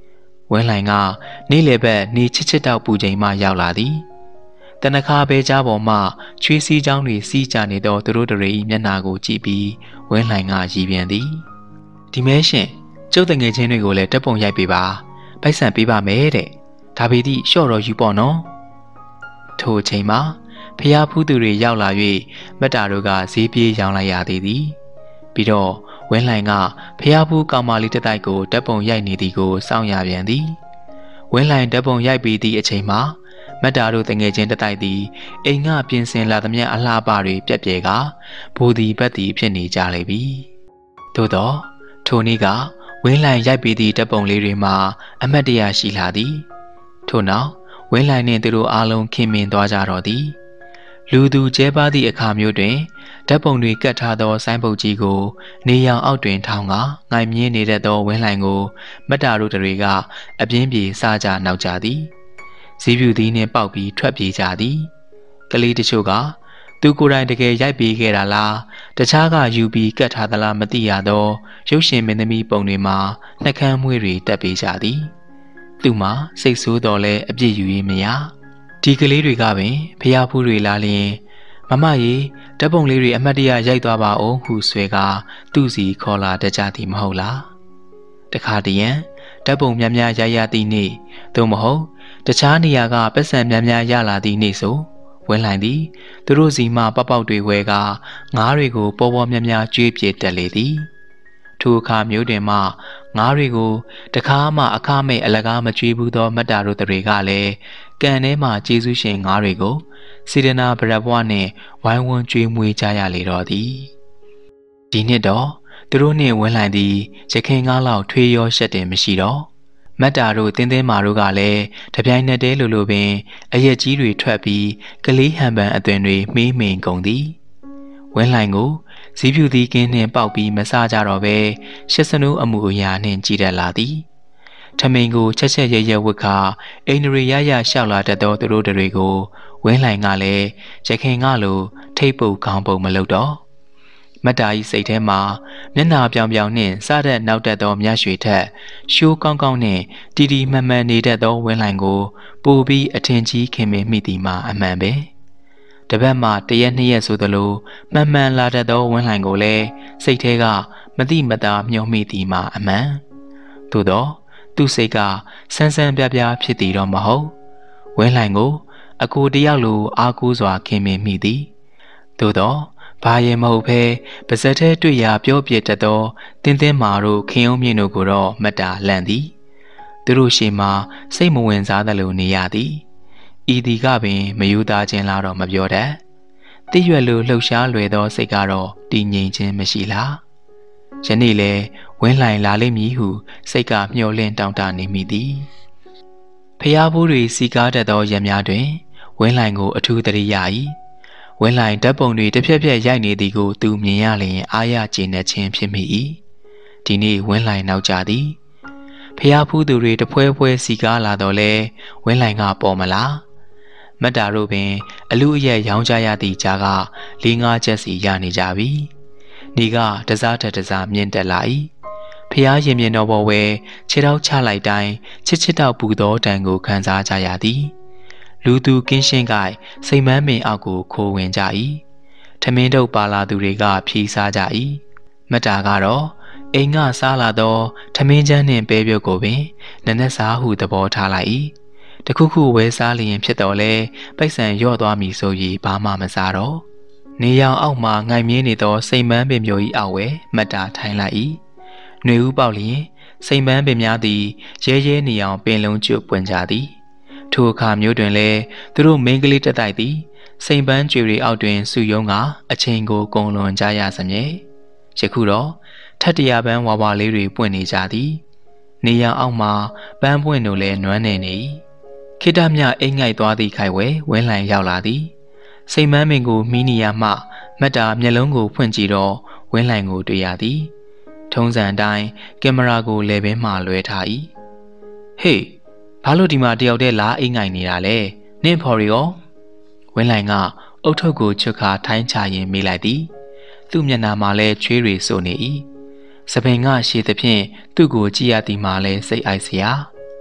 ဝင်းလှိုင်ကနေလေဘက်နေချစ်တောက်ပူချိန်မှရောက်လာသည်တနခါပဲကြားပေါ်မှချွေးစည်းချောင်းတွေစီးကြနေသောသူတို့တွေ၏မျက်နှာကိုကြည့်ပြီးဝင်းလှိုင်ကရည်ပြန်သည်ဒီမဲရှင်ကျုပ်တငယ်ချင်းတွေကိုလည်းတက်ပုံရိုက်ပေးပါပိုက်ဆံပေးပါမယ်တဲ့ဒါပေသည့်လျှော့တော်ယူပေါ့နော်ထိုအချိန်မှာဖျားဖူးသူတွေရောက်လာ၍မက်တာတို့ကဈေးပြေးရောင်းလိုက်ရသေးသည်ပြီးတော့ဝင်းလှိုင်ကဖျားဖူးကောင်မလေးတစ်တိုက်ကိုတက်ပုံရိုက်နေသည်ကိုစောင့်ရပြန်သည်ဝင်းလှိုင်တက်ပုံရိုက်ပြီးသည့်အချိန်မှာမက်တာတို့တငယ်ချင်းတစ်တိုက်သည်အိမ်ကပြင်ဆင်လာသမျှအလှပတွေပြက်ပြဲကဘူဒီပတ်တီဖြစ်နေကြလေပြီသို့တော့ထိုနေ့ကဝင်းလှိုင်ရိုက်ပြီးသည့်တက်ပုံလေးတွေမှာအမတ်တရရှိလာသည်ထို့နောက်ဝင်းလှိုင်နှင့်သူတို့အားလုံးခင်မင်သွားကြတော့သည်လူသူကျဲပါသည့်အခါမျိုးတွင်ဓာတ်ပုံတွေကတ်ထားသောဆိုင်းပုတ်ကြီးကိုနေရောင်အောက်တွင်ထောင်းကငိုင်မြင်းနေတတ်သောဝင်းလှိုင်ကိုမက်တာတို့တွေကအပြင်းပြေစားကြနောက်ကြသည်ဇီးပြူသီးနှင့်ပေါက်ပြီးထွက်ပြေးကြသည်ကလေးတချို့ကသူကိုယ်တိုင်တကယ်ရိုက်ပေးခဲ့တာလားတခြားကယူပြီးကတ်ထားသလားမသိရသောရုပ်ရှင်မင်းသမီးပုံတွေမှာနှက်ခမ်းမွေးတွေတက်ပေးကြသည်သူမှစိတ်ဆိုးတော်လဲအပြစ်ယူရေးမရဒီကလေးတွေကပင်ဖျားဖူးတွေလာလျင်မမရေဓာတ်ပုံလေးတွေအမှတ်တရရိုက်သွားပါအောင်ဟုဆွဲကသူ့စီခေါ်လာတတ်ကြသည်မဟုတ်လားတခါတရံဓာတ်ပုံများများရသည့်နေ့သို့မဟုတ်တခြားနေရာကပတ်စံများများရလာသည့်နေ့ဆိုဝင်းလှိုင်သည်သူတို့စီမှပေါက်တွေဝဲကငါးတွေကိုပေါ်ပေါ်များများကျွေးပြတက်လေသည်ထိုအခါမျိုးတွင်မှငါးတွေကိုတခါမှအခမဲ့အလကားမကျွေးဘူးသောမက်တာတို့တွေကလည်းကန်ထဲမှကျေးဇူးရှင်ငါးတွေကိုစေတနာဗရဘွားနှင့်ဝိုင်းဝန်းကျွေးမွေးကြရလေတော့သည်ဒီနှစ်တော့သူတို့နှင့်ဝင်းလှိုင်သည်ရခင်ကားလောက်ထွေးရောရှက်တင်မရှိတော့မက်တာတို့တင်းတင်းမာတို့ကလည်းတပြိုင်နက်တည်းလိုပင်အရက်ကြီးတွေထွက်ပြီးကလေးဟန်ပန်အသွင်တွေမေးမိန်ကုန်သည်ဝင်းလှိုင်ကိုဇီးဖြူသီးကင်းနှင့်ပေါက်ပြီးမစားကြတော့ပဲရှစ်စနူးအမှုအရာနှင့်ကြည်တက်လာသည်ထမိန်ကိုချက်ချက်ရဲရဲဝတ်ခါအိန္ဒြေရရရှောက်လာတတ်သောသူတို့တွေကိုဝင်းလှိုင်ကလည်းရခင်ကလိုထိတ်ပုတ်ခေါင်းပုံမလုပ်တော့မက်တာကြီးစိတ်ထဲမှာမျက်နှာပြောင်ပြောင်နှင့်စားတဲ့နောက်တက်သောမြတ်ရွှေထက်ရှိုးကောင်းကောင်းနှင့်တီတီမှန်မှန်နေတတ်သောဝင်းလှိုင်ကိုပိုပြီးအထင်ကြီးခင်မင်မိသည်မှာအမှန်ပဲတပတ်မှတရက်နှစ်ရက်ဆိုသလိုမှန်မှန်လာတတ်သောဝင်းလှိုင်ကိုလည်းစိတ်ထဲကမတိမတာမျှော်မိသည်မှာအမှန်သို့တော့သူ့စိတ်ကဆန်းဆန်းပြပြဖြစ်သည်တော့မဟုတ်ဝင်းလှိုင်ကိုအကိုတယောက်လိုအားကိုးစွာခင်မင်မိသည်သို့တော့ဘာရင်မဟုတ်ဘဲပါဇက်ထဲတွေ့ရာပြောပြတတ်သောတင်းတင်းမာတို့ခင်အောင်မြင့်တို့ကိုတော့မက်တာလန့်သည်သူတို့ရှေ့မှာစိတ်မဝင်စားသလိုနေရသည်ဤဒီကပင်မယူသားခြင်းလားတော့မပြောတတ်တိရွက်လိုလှုပ်ရှားလွယ်သောစိတ်ကတော့တည်ငြိမ်ခြင်းမရှိလားယနေ့လဲဝင်းလှိုင်လာလိမ့်မည်ဟုစိတ်ကမျှော်လင့်တောင့်တနေမိသည်ဖျားဘူးတွေစီကားတတ်သောရက်များတွင်ဝင်းလှိုင်ကိုအထူးသတိရ၏ဝင်းလှိုင်ဓာတ်ပုံတွေတစ်ဖြက်ဖြက်ရိုက်နေသည်ကိုသူမြင်ရလျင်အားရကျေနပ်ခြင်းဖြစ်မိ၏ဒီနေ့ဝင်းလှိုင်နောက်ကြသည်ဖျားဖူးသူတွေတဖွဲဖွဲစီကားလာတော့လဲဝင်းလှိုင်ကပေါ်မလားမက်တာတို့ပင်အလူအရက်ရောင်းကြရသည့်ကြားက4-5ချက်စီရနေကြပြီနေကတစားထက်တစားမြင့်တက်လာ၏ဖျားရင်မြင်တော်ပေါ်ဝဲခြေထောက်ချလိုက်တိုင်းချစ်ချစ်တောက်ပူသောတန်ကိုခံစားကြရသည်လူသူကင်းရှင်းကိုက်စိတ်မန်းပင်အောက်ကိုခိုးဝင်ကြ၏ထမင်းတုပ်ပါလာသူတွေကဖြီးစားကြ၏မက်တာကတော့အိမ်ကစားလာသောထမင်းချမ်းနှင့်ပဲပြုတ်ကိုပင်နနက်စားဟုသဘောထားလိုက်၏တခုခုဝဲစားလျင်ဖြစ်တော်လဲပိုက်ဆံရော့သွားမည်ဆို၍ဘာမှမစားတော့နေရောင်အောက်မှငိုင်မြင်းနေသောစိတ်မန်းပင်မျိုး၏အောက်ဝဲမက်တာထိုင်လိုက်၏နှွေဦးပေါက်လျင်စိတ်မန်းပင်များသည်ရဲရဲနေအောင်ပင်လုံးကျွတ်ပွင့်ကြသည်ထိုအခါမျိုးတွင်လည်းသူတို့မိန်းကလေးတက်တိုက်သည်စိန်ပန်းကြွေရီအောက်တွင်စုယုံကအချိန်ကိုကုန်လွန်ကြရစမြဲယခုတော့ထက်တရာပန်းဝါဝါလေးတွေပွင့်နေကြသည်နေရောင်အောက်မှပန်းပွင့်တို့လည်းနွမ်းနေ၏ခိတ္တမြအိမ်ငိုက်သွားသည့်ခိုင်ဝဲဝင်းလှိုင်ရောက်လာသည်စိန်မန်းပင်ကိုမီးနီယာမှမက်တာမျက်လုံးကိုဖွင့်ကြည့်တော့ဝင်းလှိုင်ကိုတွေ့ရသည်ထုံးစံအတိုင်းကင်မရာကိုလေပင်မှလွှဲထား၏ဟေးဘာလို့ဒီမှာတယောက်တည်းလာအိမ်ငိုက်နေတာလဲနင့်ဖော်ရီရောဝင်းလှိုင်ကအုတ်ထုပ်ကိုချွတ်ခါထိုင်းချရင်မေးလိုက်သည်သူ့မျက်နှာမှာလည်းချွေးတွေစိုနေ၏စပင်ကရှည်သဖြင့်သူ့ကိုကြည့်ရသည်မှာလည်းစိတ်အိုက်စရာ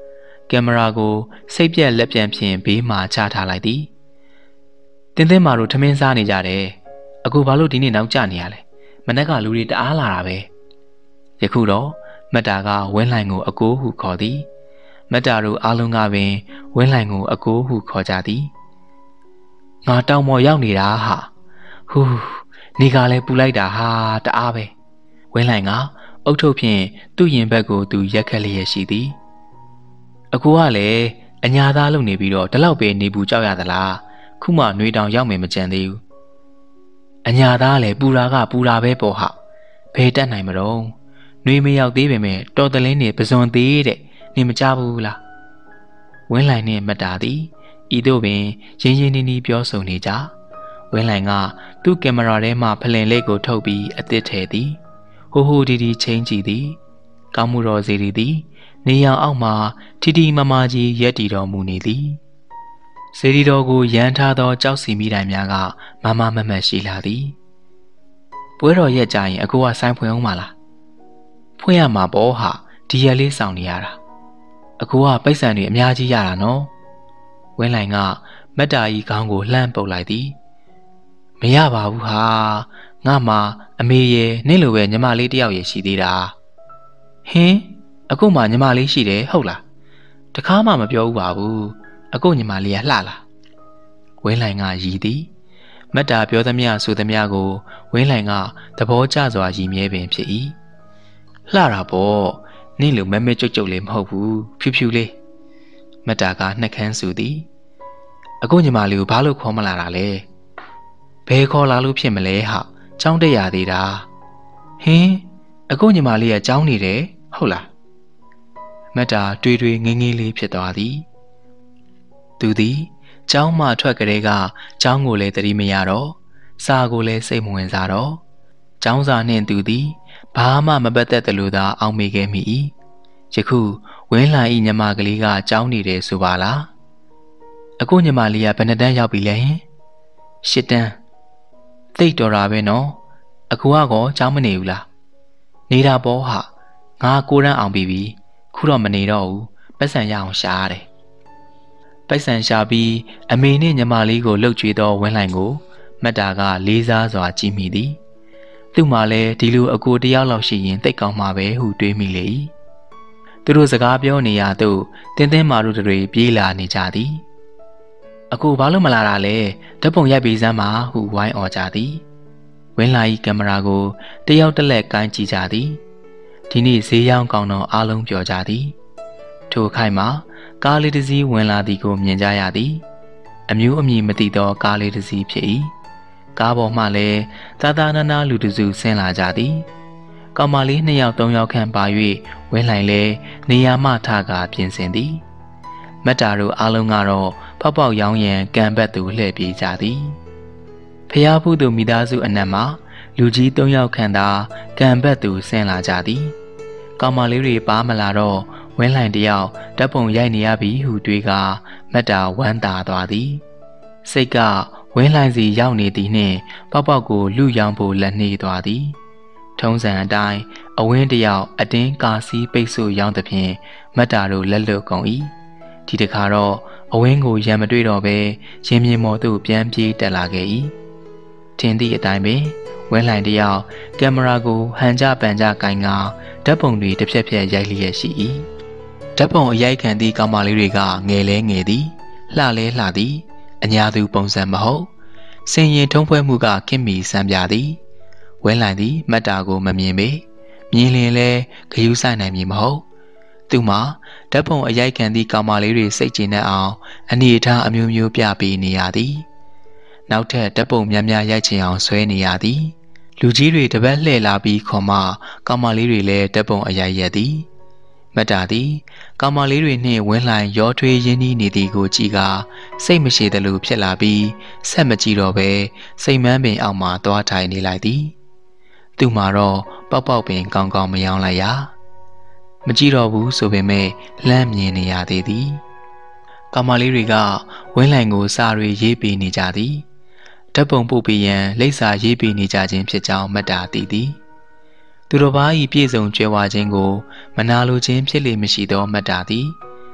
ကင်မရာကိုစိတ်ပြက်လက်ပြန်ဖြင့်ဘေးမှာချထားလိုက်သည်တင်းတင်းမာတို့ထမင်းစားနေကြတယ်အခုဘာလို့ဒီနေ့နောက်ကျနေရလဲမနက်ကလူတွေတအားလာတာပဲယခုတော့မတ်တာကဝင်းလှိုင်ကိုအကိုဟုခေါ်သည်မတ်တာတို့အားလုံးကပင်ဝင်းလှိုင်ကိုအကိုဟုခေါ်ကြသည်ငါတောင်ပေါ်ရောက်နေတာဟာဟူးနေကလည်းပူလိုက်တာဟာတအားပဲဝင်းလှိုင်ကအုတ်ထုတ်ဖြင့်သူ့ရင်ဘက်ကိုသူရက်ခက်လျက်ရှိသည်အကိုကလည်းအညာသားလုံနေပြီးတော့ဒီလောက်ပဲနေဘူးကြောက်ရသလားခုမှနှွေတောင်ရောက်မယ်မကြံသေးဘူးအညာသားလည်းပူတာကပူတာပဲပေါ့ဟာဘယ်တက်နိုင်မတော့နှွေမရောက်သေးပေမဲ့တော်တလင်းနေပစွန်သေးတဲ့နေမကြဘူးလားဝင်းလှိုင်နဲ့မတ်တာသည်ဤသို့ပင်ရင်းရင်းနှီးနှီးပြောဆိုနေကြဝင်းလှိုင်ကသူ့ကင်မရာထဲမှဖလင်လေးကိုထုတ်ပြီးအသစ်ထည့်သည်ဟိုဟိုဒီဒီချင်းကြည့်သည်ကောင်းမှုတော်စီရီသည်နေရောင်အောက်မှထီထီမမကြီးရက်တီတော်မူနေသည်စေရီတော်ကိုရန်ထားသောကြောက်စီမိတိုင်များကမမမမတ်ရှိလာသည်ပွဲတော်ရက်ကြရင်အကိုကဆိုင်ဖွင့်အောင်မလားဖွင့်ရမှာပေါ့ဟာဒီရက်လေးစောင့်နေရတာအကိုကပိတ်ဆံတွေအများကြီးရတာနော်ဝင်းလှိုင်ကမတ်တာကြီးခေါင်းကိုလှမ်းပုတ်လိုက်သည်မရပါဘူးဟာငါမှအမေရဲ့နင့်လိုပဲညီမလေးတယောက်ရဲ့ရှိသေးတာဟင်းအခုမှညီမလေးရှိတယ်ဟုတ်လားတခါမှမပြောဘူးပါဘူးအခုညီမလေးကလှလားဝင်းလှိုင်ကရည်သည်မတ်တာပြောသမျှဆိုသမျှကိုဝင်းလှိုင်ကသဘောကျစွာရည်မြဲပင်ဖြစ်၏လှတာပေါ့နင့်လိုမဲမဲကြုတ်ကြုတ်လေးမဟုတ်ဘူးဖြူဖြူလေးမတ်တာကနှက်ခမ်းဆူသည်အခုညီမလေးကိုဘာလို့ခေါ်မလာတာလဲဘယ်ခေါ်လာလို့ဖြစ်မလဲဟာចောင်းတက်ရသေးတာဟင်းအခုညီမလေးကចောင်းနေတယ်ဟုတ်လားမတ်တာတွေးငင်းငင်းလေးဖြစ်သွားသည်သူသည်ចောင်းမှထွက်ကလေးကចောင်းကိုလည်းသတိမရတော့စာကိုလည်းစိတ်မဝင်စားတော့ចောင်းစာနှင့်သူသည်ဘာမှမပတ်သက်သလိုသာအောင်းမိခဲ့မိ၏ယခုဝင်းလှိုင်၏ညီမကလေးကចောင်းနေတယ်ဆိုပါလားအခုညီမလေးကဘယ်နှစ်တန်းရောက်ပြီလဲရှစ်တန်းသိတော်တာပဲနော်အခုကတော့ចောင်းမနေဘူးလားနေတာပေါ့ဟာငါ9တန်းအောင်ပြီခုတော့မနေတော့ဘူးပတ်စံရအောင်ရှာရတယ်ပိုက်ဆံရှာပြီးအမေနဲ့ညီမလေးကိုလှုပ်ကြွေးသောဝင်းလှိုင်ကိုမတ်တာကလေးစားစွာကြည့်မိသည်သူ့မှာလည်းဒီလိုအကိုတယောက်လောက်ရှိရင်တိတ်ကောင်းမှာပဲဟုတွေးမိလေ၏သူတို့စကားပြောနေရသို့တင်းတင်းမာတို့တွေပြေးလာနေကြသည်အကိုဘာလို့မလာတာလဲဓာတ်ပုံရိုက်ပြီးစမ်းပါဟုဝိုင်းအော်ကြသည်ဝင်းလှိုင်ကင်မရာကိုတယောက်တစ်လက်ကိုင်းကြည့်ကြသည်ဒီနေ့ဈေးရောင်းကောင်းတော့အားလုံးပြောကြသည်ထိုခိုင်မှာကားလေးတစ်စီးဝင်လာသည်ကိုမြင်ကြရသည်အမျိုးအမည်မသိသောကားလေးတစ်စီးဖြစ်၏ကားပေါ်မှလည်းသာသာနာနာလူတစုဆင်းလာကြသည်ကောင်မလေး2ယောက်3ယောက်ခန့်ပါ၍ဝင်းလှိုင်လည်းနေရာမှထကာပြင်ဆင်သည်မတ်တာတို့အားလုံးကတော့ဖောက်ပေါက်ရောင်းရန်ကံဘက်သို့လှည့်ပြေးကြသည်ဖျားဘူးသူမိသားစုအနက်မှလူကြီး3ယောက်ခန့်သာကံဘက်သို့ဆင်းလာကြသည်ကောင်မလေးတွေပါမလာတော့ဝင်းလှိုင်တယောက်ဓာတ်ပုံရိုက်နေရပြီဟုတွေးကမတ်တာဝမ်းသာသွားသည်စိတ်ကဝင်းလှိုင်စီရောက်နေသည်နှင့်ပေါက်ပေါက်ကိုလူရောင်ဖို့လက်နှေးသွားသည်ထုံးစံအတိုင်းအဝင်းတယောက်အတင်းကာစီးပိတ်ဆို့ရောင်းသဖြင့်မတ်တာတို့လက်လွတ်ကုန်၏ဒီတခါတော့အဝင်းကိုရံမတွေ့တော့ဘဲရင်မြင်မော်သို့ပြန်ပြေးတက်လာခဲ့၏ထင်သည့်အတိုင်းပင်ဝင်းလှိုင်တယောက်ကင်မရာကိုဟန်ကြပန်ကြကင်ကဓာတ်ပုံတွေတစ်ဖြက်ဖြက်ရိုက်လျက်ရှိ၏ဓာတ်ပုံအရိုက်ခံသည့်ကောင်မလေးတွေကငယ်လဲငယ်သည်လှလဲလှသည်အညာသူပုံစံမဟုတ်စင်ရင်ထုံးဖွဲမှုကခင်မီစံပြသည်ဝင်းလှိုင်သည်မတ်တာကိုမမြင်ပေမြင်လျင်လဲဂယုဆိုင်နိုင်မည်မဟုတ်သူမှာဓာတ်ပုံအရိုက်ခံသည့်ကောင်မလေးတွေစိတ်ကြည်နှံ့အောင်အနေအထားအမျိုးမျိုးပြပေးနေရသည်နောက်ထပ်ဓာတ်ပုံများများရိုက်ချင်အောင်ဆွဲနေရသည်လူကြီးတွေတပတ်လှည့်လာပြီးခေါ်မှကောင်မလေးတွေလည်းဓာတ်ပုံအရိုက်ရသည်မတ်တာသည်ကောင်မလေးတွေနှင့်ဝင်းလှိုင်ရောထွေးရင်းနှီးနေသည်ကိုကြည့်ကစိတ်မရှိသလိုဖြစ်လာပြီးဆက်မကြည့်တော့ဘဲစိတ်မန်းပင်အောက်မှသွားထိုင်နေလိုက်သည်သူမှာတော့ပေါက်ပေါက်ပင်ကောင်းကောင်းမယောင်းလိုက်ရမကြည့်တော့ဘူးဆိုပေမဲ့လမ်းမြင်နေရသေးသည်ကောင်မလေးတွေကဝင်းလှိုင်ကိုစာတွေရေးပေးနေကြသည်ဓာတ်ပုံပို့ပေးရန်လိပ်စာရေးပေးနေကြခြင်းဖြစ်ကြောင်းမတ်တာသိသည်သူတို့ဘာ၏ပြည့်စုံကြွယ်ဝခြင်းကိုမနာလိုခြင်းဖြစ်လေမရှိသောမတ်တာသည်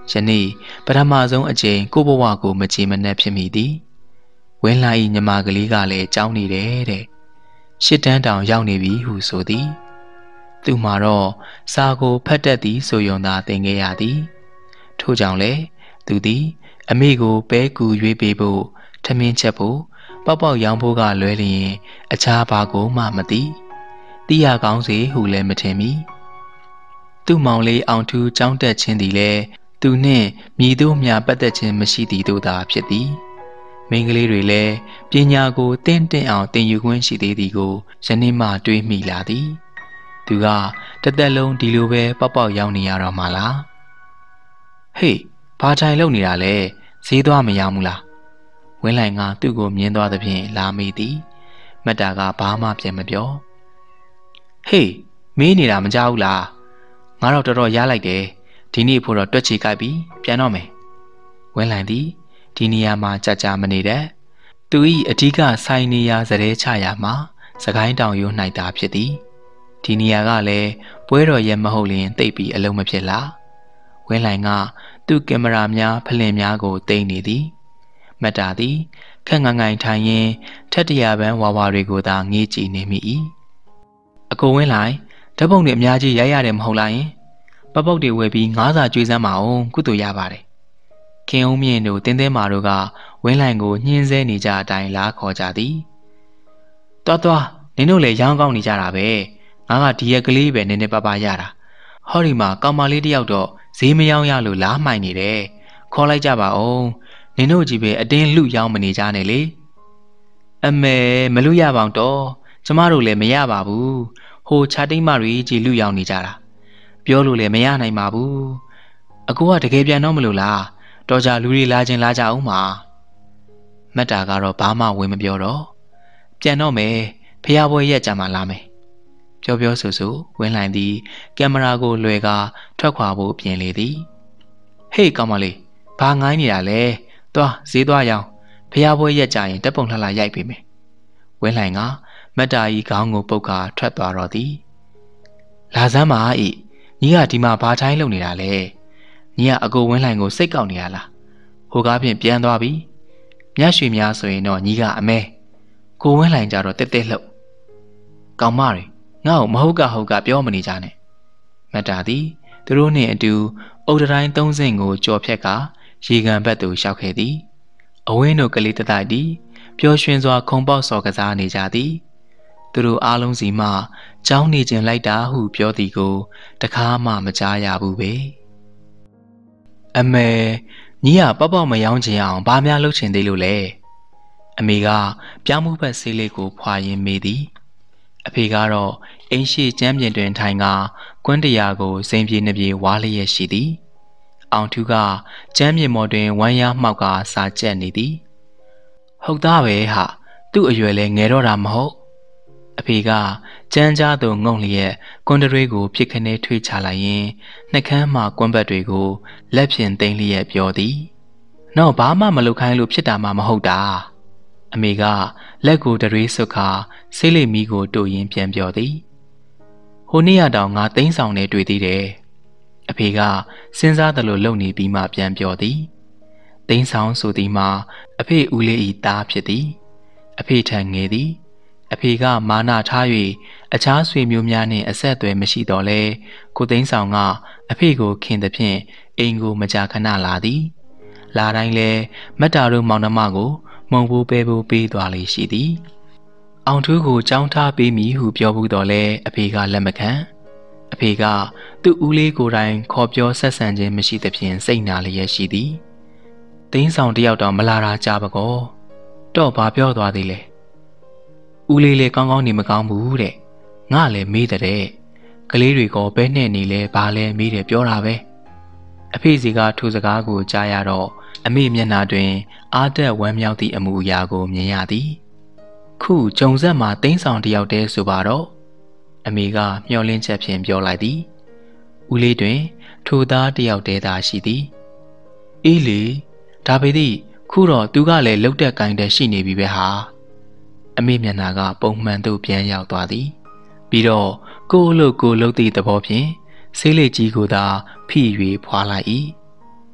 ယနေ့ပထမဆုံးအကြိမ်ကိုဘဝကိုမချေမနှက်ဖြစ်မိသည်ဝင်းလာ၏ညီမကလေးကလည်းကြောင်းနေတယ်တဲ့ရှစ်တန်းတောင်ရောက်နေပြီဟုဆိုသည်သူမှာတော့စာကိုဖတ်တတ်သည်ဆိုရုံသာသင်ခဲ့ရသည်ထို့ကြောင့်လေသူသည်အမေကိုပဲကူရွေးပေးဖို့ထမင်းချက်ဖို့ပေါက်ပေါက်ရောင်းဖို့ကလွဲလျင်အခြားဘာကိုမှမသိတိရကောင်းစေဟုလည်းမထင်မိသူ့မောင်လေးအောင်ထူးကြောင်းတက်ခြင်းသည်လည်းသူနှင့်မြည်တို့မြပတ်သက်ခြင်းမရှိသည်တို့သာဖြစ်သည်မိန်းကလေးတွေလည်းပညာကိုတင့်အောင်သင်ယူခွင့်ရှိသေးသည်ကိုယနေ့မှတွေးမိလာသည်သူကတသက်လုံးဒီလိုပဲပေါက်ပေါက်ရောက်နေရတော့မှလားဟေးဘာထိုင်လုပ်နေတာလဲဈေးသွားမရဘူးလားဝင်းလိုင်ကသူ့ကိုမြင်သွားသဖြင့်လာမိသည်မတ်တာကဘာမှပြန်မပြောဟေးမေးနေတာမကြောက်ဘူးလားငါတော့တော်တော်ရလိုက်တယ်ဒီနေ့ဖို့တော့တွက်ချေကြိုက်ပြီးပြန်တော့မယ်ဝင်းလိုင်သည်ဒီနေရာမှာကြာကြာမနေတတ်သူ၏အဓိကဆိုင်နေရာစရဲချရာမှာစကိုင်းတောင်ရိုး၌သာဖြစ်သည်ဒီနေရာကလည်းပွဲတော်ရဲ့မဟုတ်လျင်တိတ်ပြီးအလုံးမဖြစ်လားဝင်းလိုင်ကသူ့ကင်မရာများဖလင်များကိုတိမ့်နေသည်မတ်တာသည်ခက်ငငိုင်ထိုင်ရင်းထက်တရာပန်းဝါဝါတွေကိုသာငေးကြည့်နေမိ၏အကိုဝင်းလိုင်ဓာတ်ပုံတွေအများကြီးရိုက်ရတယ်မဟုတ်လားယင်ပပုတ်တွေဝယ်ပြီးငါးစာကျွေးစမ်းမအောင်ကုသိုလ်ရပါတယ်ခင်အောင်မြင့်တို့တင်းသေးမာတို့ကဝင်းလိုင်ကိုညှင်းဆဲနေကြအတိုင်းလားခေါ်ကြသည်တော်နင်တို့လည်းရောင်းကောင်းနေကြတာပဲငါကဒီရက်ကလေးပဲနည်းနည်းပါးပါးရတာဟောဒီမှာကောင်မလေးတယောက်တော့ဈေးမရောင်းရလို့လားမှိုင်နေတယ်ခေါ်လိုက်ကြပါဦးနင်တို့ကြီးပဲအတင်းလူရောင်းမနေကြနဲ့လေအမေမလူရပါတော့ကျမတို့လည်းမရပါဘူးဟိုခြာတိတ်မတွေကြီးလူရောင်းနေကြတာပြောလို့လည်းမရနိုင်ပါဘူးအကူကတကယ်ပြန်တော့မလို့လားတော်ကြလူတွေလာခြင်းလာကြအောင်ပါမတ်တာကတော့ဘာမှဝင်မပြောတော့ပြန်တော့မယ်ဖះပွဲရက်ကြမှာလာမယ်ပြောဆိုဝင်းလိုင်သည်ကင်မရာကိုလွှဲကာထွက်ခွာဖို့ပြင်လေသည်ဟေးကောင်မလေးဘာငိုင်းနေတာလဲသွားဈေးသွားရောင်းဖះပွဲရက်ကြရင်တက်ပုံလှလှရိုက်ပေးမယ်ဝင်းလိုင်ကမတ်တာကြီးခေါင်းကိုပုတ်ကာထွက်သွားတော့သည်လာစမ်းပါဤညီကဒီမှာဘာထိုင်းလုပ်နေတာလဲညီကအကိုဝင်းလိုင်ကိုစိတ်ကောက်နေရလားဟိုကားဖြင့်ပြန်သွားပြီမြတ်ရွှေများဆိုရင်တော့ညီကအမဲကိုဝင်းလိုင်ကြတော့တက်တက်လှုပ်ကောင်မတွေငါ့ကိုမဟုတ်ကပြောမနေကြနဲ့မတ်တာသည်သူတို့နှင့်အတူအုတ်တိုင်းသုံးစင်ကိုကြော်ဖြတ်ကာရေကန်ဘက်သို့လျှောက်ခဲ့သည်အဝင်းတို့ကလေးတတိုက်သည်ပျော်ရွှင်စွာခုံပေါက်စော်ကစားနေကြသည်သူတို့အားလုံးစီမှကြောင်းနေခြင်းလိုက်တာဟုပြောသည်ကိုတခါမှမကြားရဘူးပဲအမေညီကပေါက်မယောင်းချင်အောင်ဘာများလုပ်ချင်သေးလို့လဲအမေကပြောင်းမှုဘက်ဆေးလေးကိုဖွာရင်းမေးသည်အဖေကတော့အိမ်ရှိကျမ်းပြင်တွင်ထိုင်ကာကွန်းတရာကိုစိန်ပြေနှပြေဝါလျက်ရှိသည်အောင်ထူးကကျမ်းပြင်ပေါ်တွင်ဝမ်းရမှောက်ကစာကျက်နေသည်ဟုတ်သားပဲဟာသူ့အရွယ်လဲငယ်တော့တာမဟုတ်အဖေကကြမ်းကြားသို့ငုံလျက်ကွန်းတရွေးကိုဖြစ်ခနဲထွေးချလိုက်ရင်နှကန်းမှကွန်းဘက်တွေကိုလက်ဖြင့်သိမ်းလျက်ပြောသည်နောက်ဘာမှမလုပ်ခိုင်းလို့ဖြစ်တာမှမဟုတ်တာအမေကလက်ကိုတရွေးစွတ်ခါဆေးလိပ်မီးကိုတို့ရင်းပြန်ပြောသည်ဟိုနေ့ရတောင်ငါသိမ်းဆောင်နေတွေ့သေးတယ်အဖေကစဉ်းစားသလိုလုပ်နေပြီးမှပြန်ပြောသည်သိမ်းဆောင်ဆိုသည်မှာအဖေဦးလေးဤသားဖြစ်သည်အဖေထံငယ်သည်အဖေကမာနထား၍အခြားဆွေမျိုးများနှင့်အဆက်အသွယ်မရှိတော့လဲကိုသိန်းဆောင်ကအဖေကိုခင်သဖြင့်အိမ်ကိုမကြာခဏလာသည်လာတိုင်းလဲမတ်တာတို့မောင်နှမကိုမုံဘူးပဲဘူးပေးသွားလေရှိသည်အောင်ထူးကိုကြောင်းထားပေးမည်ဟုပြောဘူးတော့လဲအဖေကလက်မခံအဖေကသူ့ဦးလေးကိုယ်တိုင်ခေါ်ပြောဆက်ဆံခြင်းမရှိသဖြင့်စိတ်နာလျက်ရှိသည်သိန်းဆောင်တယောက်တော့မလာတာကြပါကောတော့ဘာပြောသွားသေးလဲဦးလေးလည်းကောင်းကောင်းနေမကောင်းဘူးတဲ့ငါလည်းမေးတဲ့ကလေးတွေကဘဲနဲ့နေလဲဘာလဲမေးတယ်ပြောတာပဲအဖေစီကထိုစကားကိုကြားရတော့အမေမျက်နှာတွင်အားတက်ဝမ်းမြောက်သည့်အမူအရာကိုမြင်ရသည်ခုကြုံဆက်မှာသိန်းဆောင်တယောက်တည်းဆိုပါတော့အမေကမျှော်လင့်ချက်ဖြင့်ပြောလိုက်သည်ဦးလေးတွင်ထိုသားတယောက်တည်းသာရှိသည်အေးလေဒါပေသည်ခုတော့သူကလည်းလှုပ်တက်ကိုင်းတဲ့ရှိနေပြီပဲဟာအမေမျက်နှာကပုံမှန်သို့ပြန်ရောက်သွားသည်ပြီးတော့ကိုလှုပ်သည့်သဘောဖြင့်ဆေးလိပ်ကြီးကိုသာဖိ၍ဖွာလိုက်၏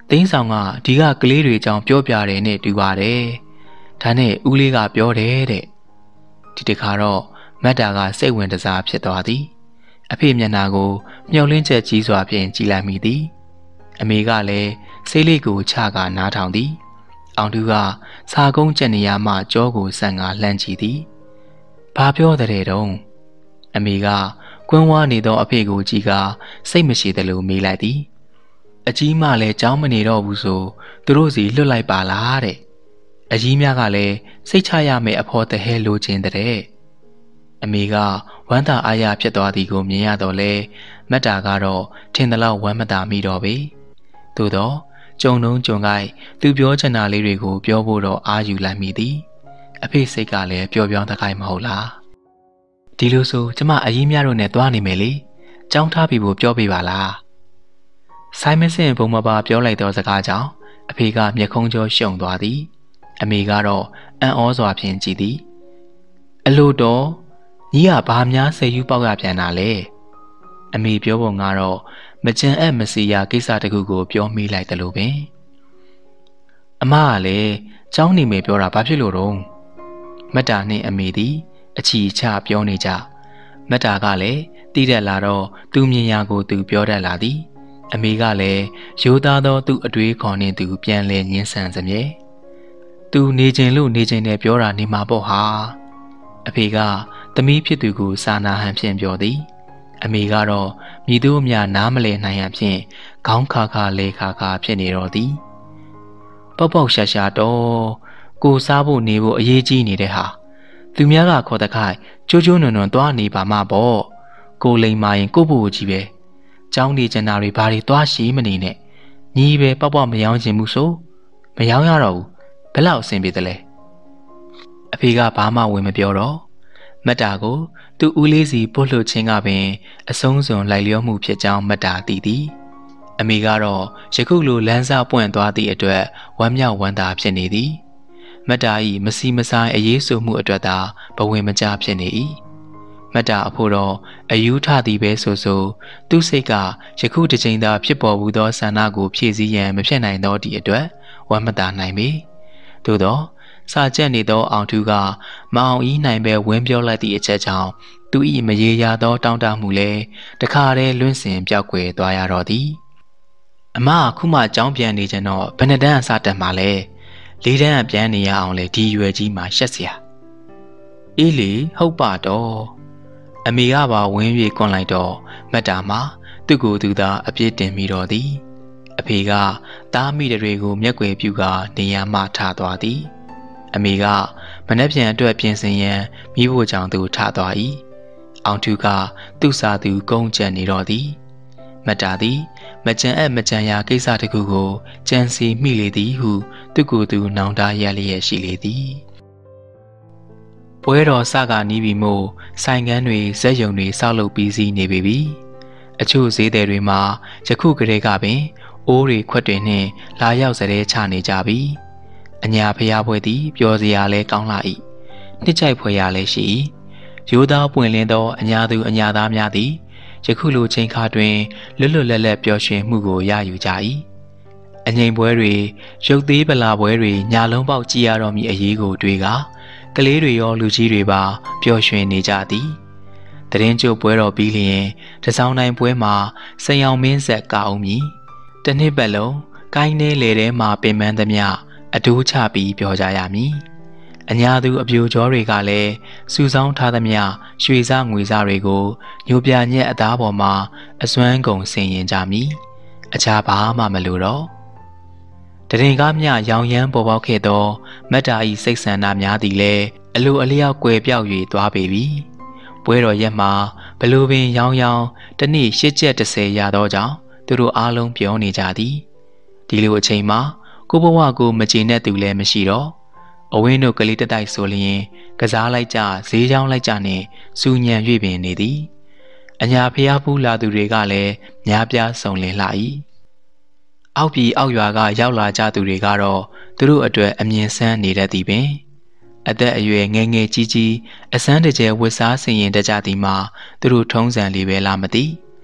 သိန်းဆောင်ကဒီကကလေးတွေကြောင့်ပြောပြတယ်နဲ့တူပါတယ်ဒါနဲ့ဦးလေးကပြောတယ်တဲ့ဒီတခါတော့မတ်တာကစိတ်ဝင်တစားဖြစ်သွားသည်အဖေမျက်နှာကိုမျောလင်းချက်ကြီးစွာဖြင့်ကြည်လိုက်မိသည်အမေကလည်းစိတ်လေးကိုချကနားထောင်သည်အောင်သူကစာကုန်းကျက်နေရမှကြောကိုဆန်ကလှမ်းကြည့်သည်ဘာပြောတဲ့တုံးအမေကကွင်းဝါးနေသောအဖေကိုကြည့်ကစိတ်မရှိသလိုမေးလိုက်သည်အကြီးမလည်းကြောင်းမနေတော့ဘူးဆိုသူတို့စီလွတ်လိုက်ပါလားတဲ့အကြီးများကလည်းစိတ်ချရမယ့်အဖော်တဟဲလိုချင်တဲ့အမေကဝမ်းသာအားရဖြစ်သွားသည်ကိုမြင်ရတော့လဲမတ်တာကတော့ထင်သလောက်ဝမ်းမသာမိတော့ပေသို့တော့ကြုံတုံးကြုံကိုက်သူပြောချင်တာလေးတွေကိုပြောဖို့တော့အားယူလိုက်မိသည်အဖေစိတ်ကလည်းပျော်ပြောင်းတခိုက်မဟုတ်လားဒီလိုဆိုကျမအကြီးများတို့နဲ့တွားနေမယ်လေကြောင်းထားပြီးဖို့ပြောပေးပါလားဆိုင်မစင်ဘုံမပါပြောလိုက်သောစကားကြောင့်အဖေကမျက်ခုံးကျော်ရှုံသွားသည်အမေကတော့အံ့ဩစွာဖြင့်ကြည်သည်အလိုတော်ညီကဘာများဆယ်ယူပေါက်ရပြန်တာလဲအမေပြောပုံကတော့မကြံအပ်မစီရကိစ္စတခုကိုပြောမိလိုက်တယ်လို့ပင်အမကလည်းကြောင်းနေမယ်ပြောတာဘာဖြစ်လို့တော့မတ်တာနှင့်အမေသည်အချီချပြောနေကြမတ်တာကလည်းတီးတက်လာတော့သူမြင်ရကိုသူပြောတတ်လာသည်အမေကလည်းရိုးသားသောသူ့အတွေးခေါ်နှင့်သူပြန်လဲညှင်းဆန်စမြဲသူနေခြင်းလို့နေခြင်းနဲ့ပြောတာနေမှာပေါ့ဟာအဖေကသမီးဖြစ်သူကိုစာနာဟန်ဖြင့်ပြောသည်အမေကတော့မြည်သူအများနားမလည်နိုင်ရဖြင့်ခေါင်းခါခါလေခါခါဖြစ်နေတော့သည်ပေါက်ပေါက်ရှာရှာတော့ကိုစားဖို့နေဖို့အရေးကြီးနေတဲ့ဟာသူများကခေါ်တဲ့ခိုင်ကျိုးကျိုးနွံနွံသွားနေပါမှပေါ့ကိုလိမ်မာရင်ကိုဖို့ကြီးပဲကျောင်းနေကျန်တာတွေဘာတွေသွားရှိမနေနဲ့ညီပဲပေါက်ပေါက်မယောင်းချင်ဘူးဆိုမယောင်းရတော့ဘူးဘယ်လောက်အဆင်ပြေသလဲအဖေကဘာမှဝင်မပြောတော့မတ်တာကိုသူ့ဦးလေးစီပို့လွှတ်ခြင်းကပင်အဆုံးစွန်လိုက်လျောမှုဖြစ်ကြောင်းမတ်တာသိသည်အမေကတော့ယခုလိုလမ်းစာပွင့်သွားသည့်အတွက်ဝမ်းမြောက်ဝမ်းသာဖြစ်နေသည်မတ်တာ၏မစီမဆိုင်အရေးဆိုမှုအတွက်သာဘဝင်မကျဖြစ်နေ၏မတ်တာအဖို့တော့အယူထသည်ပဲဆိုသူ့စိတ်ကယခုတစ်ချိန်သာဖြစ်ပေါ်မှုသောဆန္ဒကိုဖြည့်ဆည်းရန်မဖြစ်နိုင်သောဒီအတွက်ဝမ်းမသာနိုင်ပေသို့သောစာကျက်နေသောအောင်သူကမအောင်ဤနိုင်ပဲဝင်းပြောလိုက်သည့်အချက်ကြောင့်သူ၏မရေရာသောတောင်းတမှုလည်းတခါတည်းလွင့်စင်ပြောက်ကွယ်သွားရတော့သည်အမကခုမှကြောင်းပြန်နေကြတော့ဘယ်နှတန်းအစတက်မှလဲ၄တန်းအပြန်နေရအောင်လေဒီရွယ်ကြီးမှာရှက်စရာအေးလေဟုတ်ပါတော့အမေကပါဝင်း၍ကွန်လိုက်တော့မတ်တာမှာသူ့ကိုယ်သူသာအပြစ်တင်မိတော့သည်အဖေကသားမိတွေကိုမျက်ွယ်ပြုကနေရာမှထားသွားသည်အမေကမနှက်ပြန်အတွက်ပြင်ဆင်ရန်မိဖို့ကြောင့်သူထားသွား၏အောင်သူကသူ့စာသူကုန်းကျန်နေတော့သည်မတ်တာသည်မကြံအပ်မကြံရာကိစ္စတစ်ခုကိုကြံစီမိလေသည်ဟုသူ့ကိုယ်သူနောင်တရလျက်ရှိလေသည်ပွဲတော်စကားနီးပြီးမို့ဆိုင်ကန်းတွေဇက်ယုံတွေဆောက်လုပ်ပြီးစီးနေပြီအချို့ဈေးသည်တွေမှာယခုကလေးကပင်အိုးတွေခွက်တွေနှင့်လာရောက်စတဲ့ချနေကြပြီအညာဖျားပွဲသည်ပျော်စရာလဲကောင်းလာ၏နှစ်ချိုက်ဖွယ်ရာလဲရှိရိုးသားပွင့်လင်းသောအညာသူအညာသားများသည်ယခုလိုချိန်ခါတွင်လွတ်လွတ်လပ်လပ်ပျော်ရွှင်မှုကိုရယူကြ၏အငိမ်ပွဲတွေရုပ်သေးပလာပွဲတွေညာလုံးပေါက်ကြည်ရတော်မူအရေးကိုတွေးကကလေးတွေရောလူကြီးတွေပါပျော်ရွှင်နေကြသည်တရင်ကျုပ်ပွဲတော်ပြီးလျင်တစောင်းတိုင်းပွဲမှာစံရောင်မင်းဆက်ကောင်းမည်တစ်နှစ်ပတ်လုံးကိုင်းနေလေထဲမှာပင်ပန်းသမျှအတိုးချပြီးပြောကြရမည်အညာသူအပြိုကျော်တွေကလည်းစူဆောင်းထားသမျှရွှေစားငွေစားတွေကိုညိုပြညက်အသားပေါ်မှာအစွမ်းကုန်ဆင်ရင်ကြမည်အခြားဘာမှမလိုတော့တရင်ကားမြရောင်ရမ်းပေါ်ပေါက်ခဲ့သောမတ်တာ၏စိတ်ဆန္ဒများသည်လည်းအလိုအလျောက်ကွယ်ပြောက်၍သွားပေပြီပွဲတော်ရက်မှာဘလိုပင်ရောင်ရောင်တစ်နေ့၈ကျက်30ရသောကြောင့်သူတို့အားလုံးပြောနေကြသည်ဒီလိုအချိန်မှာကိုဘဝကိုမကျေနပ်သူလည်းမရှိတော့အဝင်းတို့ကလေးတတိုက်ဆိုလျင်ကစားလိုက်ကြဈေးချောင်းလိုက်ကြနှင့်စူညံ၍ပင်နေသည်အညာဖျားဖူးလာသူတွေကလည်းများပြားစုံလင်လာ၏အောက်ပြည်အောက်ရွာကရောက်လာကြသူတွေကတော့သူတို့အတွက်အမြင်ဆန်းနေတတ်သည်ပင်အသက်အရွယ်ငယ်ငယ်ကြီးကြီးအစမ်းတကျဲဝတ်စားဆင်ရင်တကြသည်မှာသူတို့ထုံးစံလေးပဲလားမသိ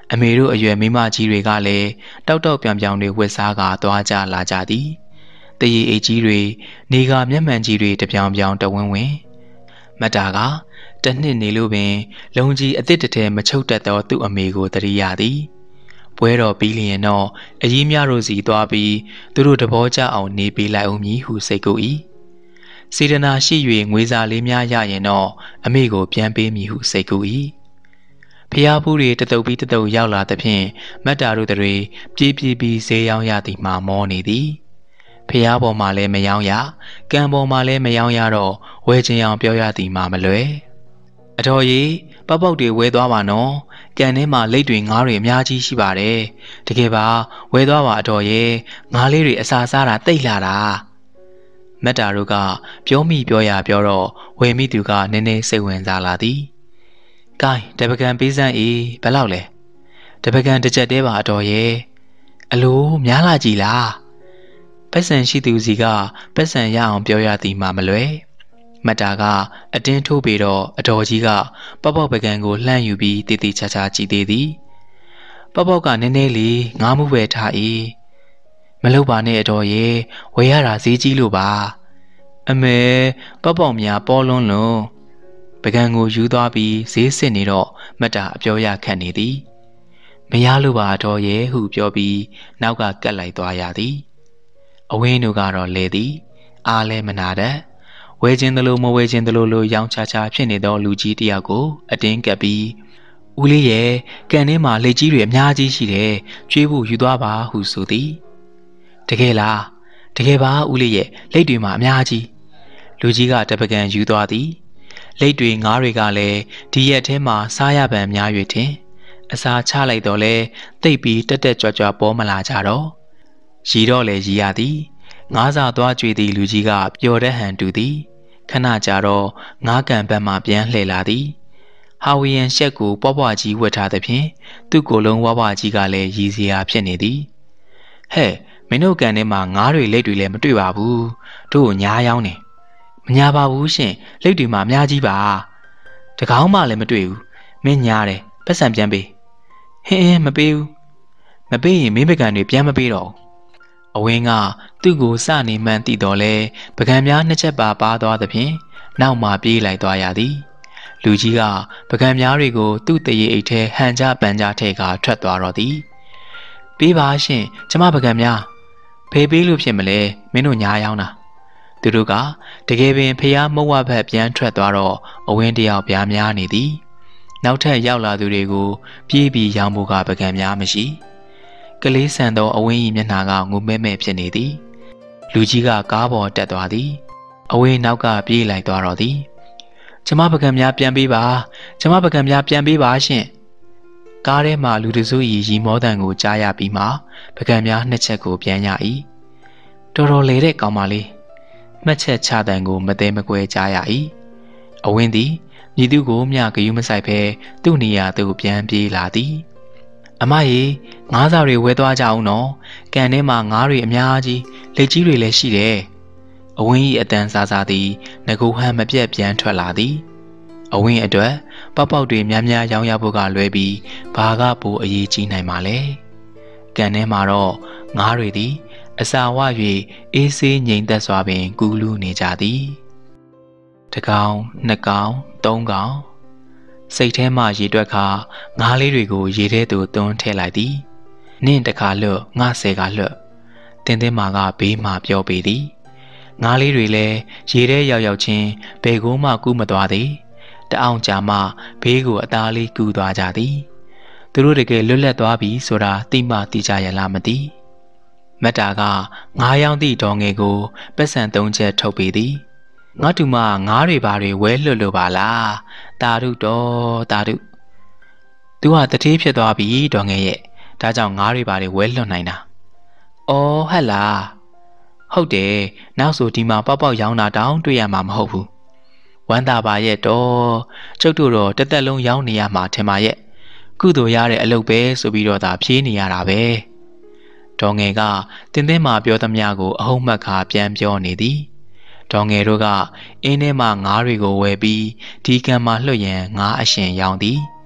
အမေတို့အရွယ်မိမကြီးတွေကလည်းတောက်တောက်ပြောင်ပြောင်တွေဝစ်စားကသွားကြလာကြသည်တရေအိတ်ကြီးတွေနေကမျက်မှန်ကြီးတွေတပြောင်ပြောင်တဝင်းဝင်းမတ်တာကတနှစ်နေလို့ပင်လုံကြီးအစ်စ်တထဲမချုပ်တတ်သောသူ့အမေကိုတရိရသည်ပွဲတော်ပြီးလျင်တော့အကြီးများတို့စီသွားပြီးသူတို့တဘောကြအောင်နေပေးလိုက်အောင်မည်ဟုစိတ်ကူ၏စေတနာရှိ၍ငွေစာလေးများရရင်တော့အမေကိုပြန်ပေးမည်ဟုစိတ်ကူ၏ဖျားဖူးတွေတတုပ်ပြီးတတုပ်ရောက်လာသဖြင့်မတ်တာတို့တွေပြေးပြေးပြီးဈေးရောင်းရသည်မှာမောနေသည်ဖျားပေါ်မှာလည်းမရောင်းရကံပေါ်မှာလည်းမရောင်းရတော့ဝယ်ချင်အောင်ပြောရသည်မှာမလွယ်အတော်ကြီးပောက်ပောက်တွေဝဲသွားပါနော်ကန်ထဲမှာလိတ်တွေငါးတွေအများကြီးရှိပါတယ်တကယ်ပါဝဲသွားပါအတော်ရဲ့ငါးလေးတွေအစာစားတာတိတ်လာတာမတ်တာတို့ကပြောမိပြောရပြောတော့ဝယ်မိသူကနည်းနည်းစိတ်ဝင်စားလာသည်။ကိုင်းတပကံပေးစမ်းအေးဘယ်လောက်လဲ။တပကံတစ်ချက်တည်းပါအတော်ရဲ့အလိုများလာကြည်လား။ပတ်စံရှိသူစီကပတ်စံရအောင်ပြောရသည်မှမလွယ်။မတ်တာကအတင်းထိုးပြီးတော့အတော်ကြီးကပေါက်ပေါက်ပကံကိုလှမ်းယူပြီးတည်တည်ချာချာကြည့်သေးသည်။ပေါက်ပေါက်ကနည်းနည်းလေးငားမှုပဲထား၏။မလုပ်ပါနဲ့အတော်ရဲ့ဝယ်ရတာဈေးကြီးလို့ပါအမေပေါက်ပေါက်များပေါ်လွန်းလွန်းပကံကိုယူသွားပြီးဈေးစစ်နေတော့မတ်တာအပြောရခတ်နေသည်မရလို့ပါအတော်ရဲ့ဟုပြောပြီးနောက်ကကတ်လိုက်သွားရသည်အဝင်းတို့ကတော့လဲသည်အားလဲမနာတတ်ဝဲခြင်းတလို့မဝဲခြင်းတလို့လိုရောင်းချချဖြစ်နေသောလူကြီးတယောက်ကိုအတင်းကပ်ပြီးဦးလေးရဲ့ကန်ထဲမှာလက်ကြီးတွေအများကြီးရှိတယ်ကျွေးဖို့ယူသွားပါဟုဆိုသည်တကယ်လားတကယ်ပါဦးလေးရဲ့လက်တွေမှာအများကြီးလူကြီးကတပကံယူသွားသည်လက်တွေငါးတွေကလည်းဒီရက်ထဲမှာစားရပန်များ၍ထင်အစာချလိုက်တော့လဲတိတ်ပြီးတက်တက်ကြွကြွပေါ်မလာကြတော့ရီတော့လေရီရသည်ငါးစာသွားကြွေသည်လူကြီးကပျော်တဲ့ဟန်တူသည်ခဏကြာတော့ငါးကန်ဘက်မှပြန်လှည့်လာသည်ဟာဝီယန်ရှက်ကိုပွားပွားကြီးဝတ်ထားသဖြင့်သူ့ကိုယ်လုံးဝါးဝါးကြီးကလည်းရီစရာဖြစ်နေသည်ဟဲ့မင်းတို့ကန်ထဲမှာငါးတွေလက်တွေလည်းမတွေ့ပါဘူးတို့ကိုညားရောင်းနေမညာပါဘူးရှင်လက်တွေမှာအများကြီးပါတကောင်းမှလည်းမတွေ့ဘူးမင်းညားတယ်ပတ်စံပြန်ပေးဟင်းမပေးဘူးမပေးရင်မင်းပကံတွေပြန်မပေးတော့အဝင်းကသူ့ကိုစနေမှန်းသိတော်လဲပကံများနှစ်ချက်ပါသွားသဖြင့်နောက်မှပြေးလိုက်သွားရသည်လူကြီးကပကံများတွေကိုသူ့တရေအိတ်ထဲဟန်ကြပန်ကြထဲကထွက်သွားတော့သည်ပေးပါရှင်ကျမပကံများဖေးပေးလို့ဖြစ်မလဲမင်းတို့ညားရောင်းတာသူတို့ကတကယ်ပင်ဖျားမုတ်ဝဘက်ပြန်ထွက်သွားတော့အဝင်းတယောက်ပြားများနေသည်နောက်ထပ်ရောက်လာသူတွေကိုပြေးပြီးရောင်းဖို့ကပကံများမရှိကလေးဆန်သောအဝင်း၏မျက်နှာကငုံမဲမဲဖြစ်နေသည်လူကြီးကကားပေါ်တက်သွားသည်အဝင်းနောက်ကပြေးလိုက်သွားတော့သည်ကျမပကံများပြန်ပေးပါကျမပကံများပြန်ပေးပါရှင်ကားထဲမှာလူတစုရီမောတန်ကိုကြားရပြီးမှပကံများနှစ်ချက်ကိုပြန်ရ၏တော်တော်လေတဲ့ကောင်မလေးမှတ်ချက်ချတန်ကိုမသေးမကွဲကြားရ၏အဝင်းသည်မြည်သူကိုမျှဂယုမဆိုင်ဘဲသူ့နေရာသို့ပြန်ပြေးလာသည်အမကြီးငါးစာတွေဝဲသွားကြအောင်နော်ကန်ထဲမှာငါးတွေအများကြီးလက်ကြီးတွေလည်းရှိတယ်အဝင်း၏အတန်စားစားသည်ငကူဟန်မပြတ်ပြန်ထွက်လာသည်အဝင်းအတွက်ပေါက်ပေါက်တွေများများရောင်းရဖို့ကလွဲပြီးဘာကပိုအရေးကြီးနိုင်မှာလဲကန်ထဲမှာတော့ငါးတွေသည်အစာဝ၍အေးဆေးငြိမ်သက်စွာပင်ကူးလူးနေကြသည်တစ်ကောင်နှစ်ကောင်သုံးကောင်စိတ်ထဲမှရေတွက်ခါငါးလေးတွေကိုရေထဲသို့သွန်းထည့်လိုက်သည်နင့်တခါလွတ်ငါဆယ်ကလွတ်တင်းတင်းမာကဘေးမှပြောပေသည်ငါးလေးတွေလည်းရေထဲရောက်ချင်းဘယ်ကိုမှကူးမသွားသေးတအောင်ကြာမှဘေးကိုအသားလေးကူးသွားကြသည်သူတို့တကယ်လွတ်လပ်သွားပြီဆိုတာသိမှသိကြရလားမသိမတ်တာကငါးယောင်းသည့်ဒေါ်ငယ်ကိုပတ်စံ၃ချက်ထုတ်ပေသည်ငါတူမငါးတွေပါတွေဝဲလွတ်လို့ပါလားတာရုတော်တာရုသူကတတိဖြစ်သွားပြီဒေါ်ငယ်ရဲ့ဒါကြောင့်ငါးတွေပါတွေဝဲလွတ်နိုင်တာအော်ဟဲ့လားဟုတ်တယ်နောက်ဆိုဒီမှာပေါက်ပေါက်ရောင်းတာတောင်တွေ့ရမှာမဟုတ်ဘူးဝမ်းသာပါရဲ့တော့ကျုပ်တို့တော့တသက်လုံးရောင်းနေရမှာထင်ပါရဲ့ကုသိုလ်ရတဲ့အလုပ်ပဲဆိုပြီးတော့သာဖြေးနေရတာပဲဒေါ်ငယ်ကတင်းတင်းမှပြောသမျှကိုအဟုတ်မှတ်ခါပြန်ပြောနေသည်ဒေါ်ငယ်တို့ကအင်းထဲမှငါးတွေကိုဝယ်ပြီးဒီကံမှာလွှတ်ရန်ငါးအရှင်ရောင်းသည်ဒ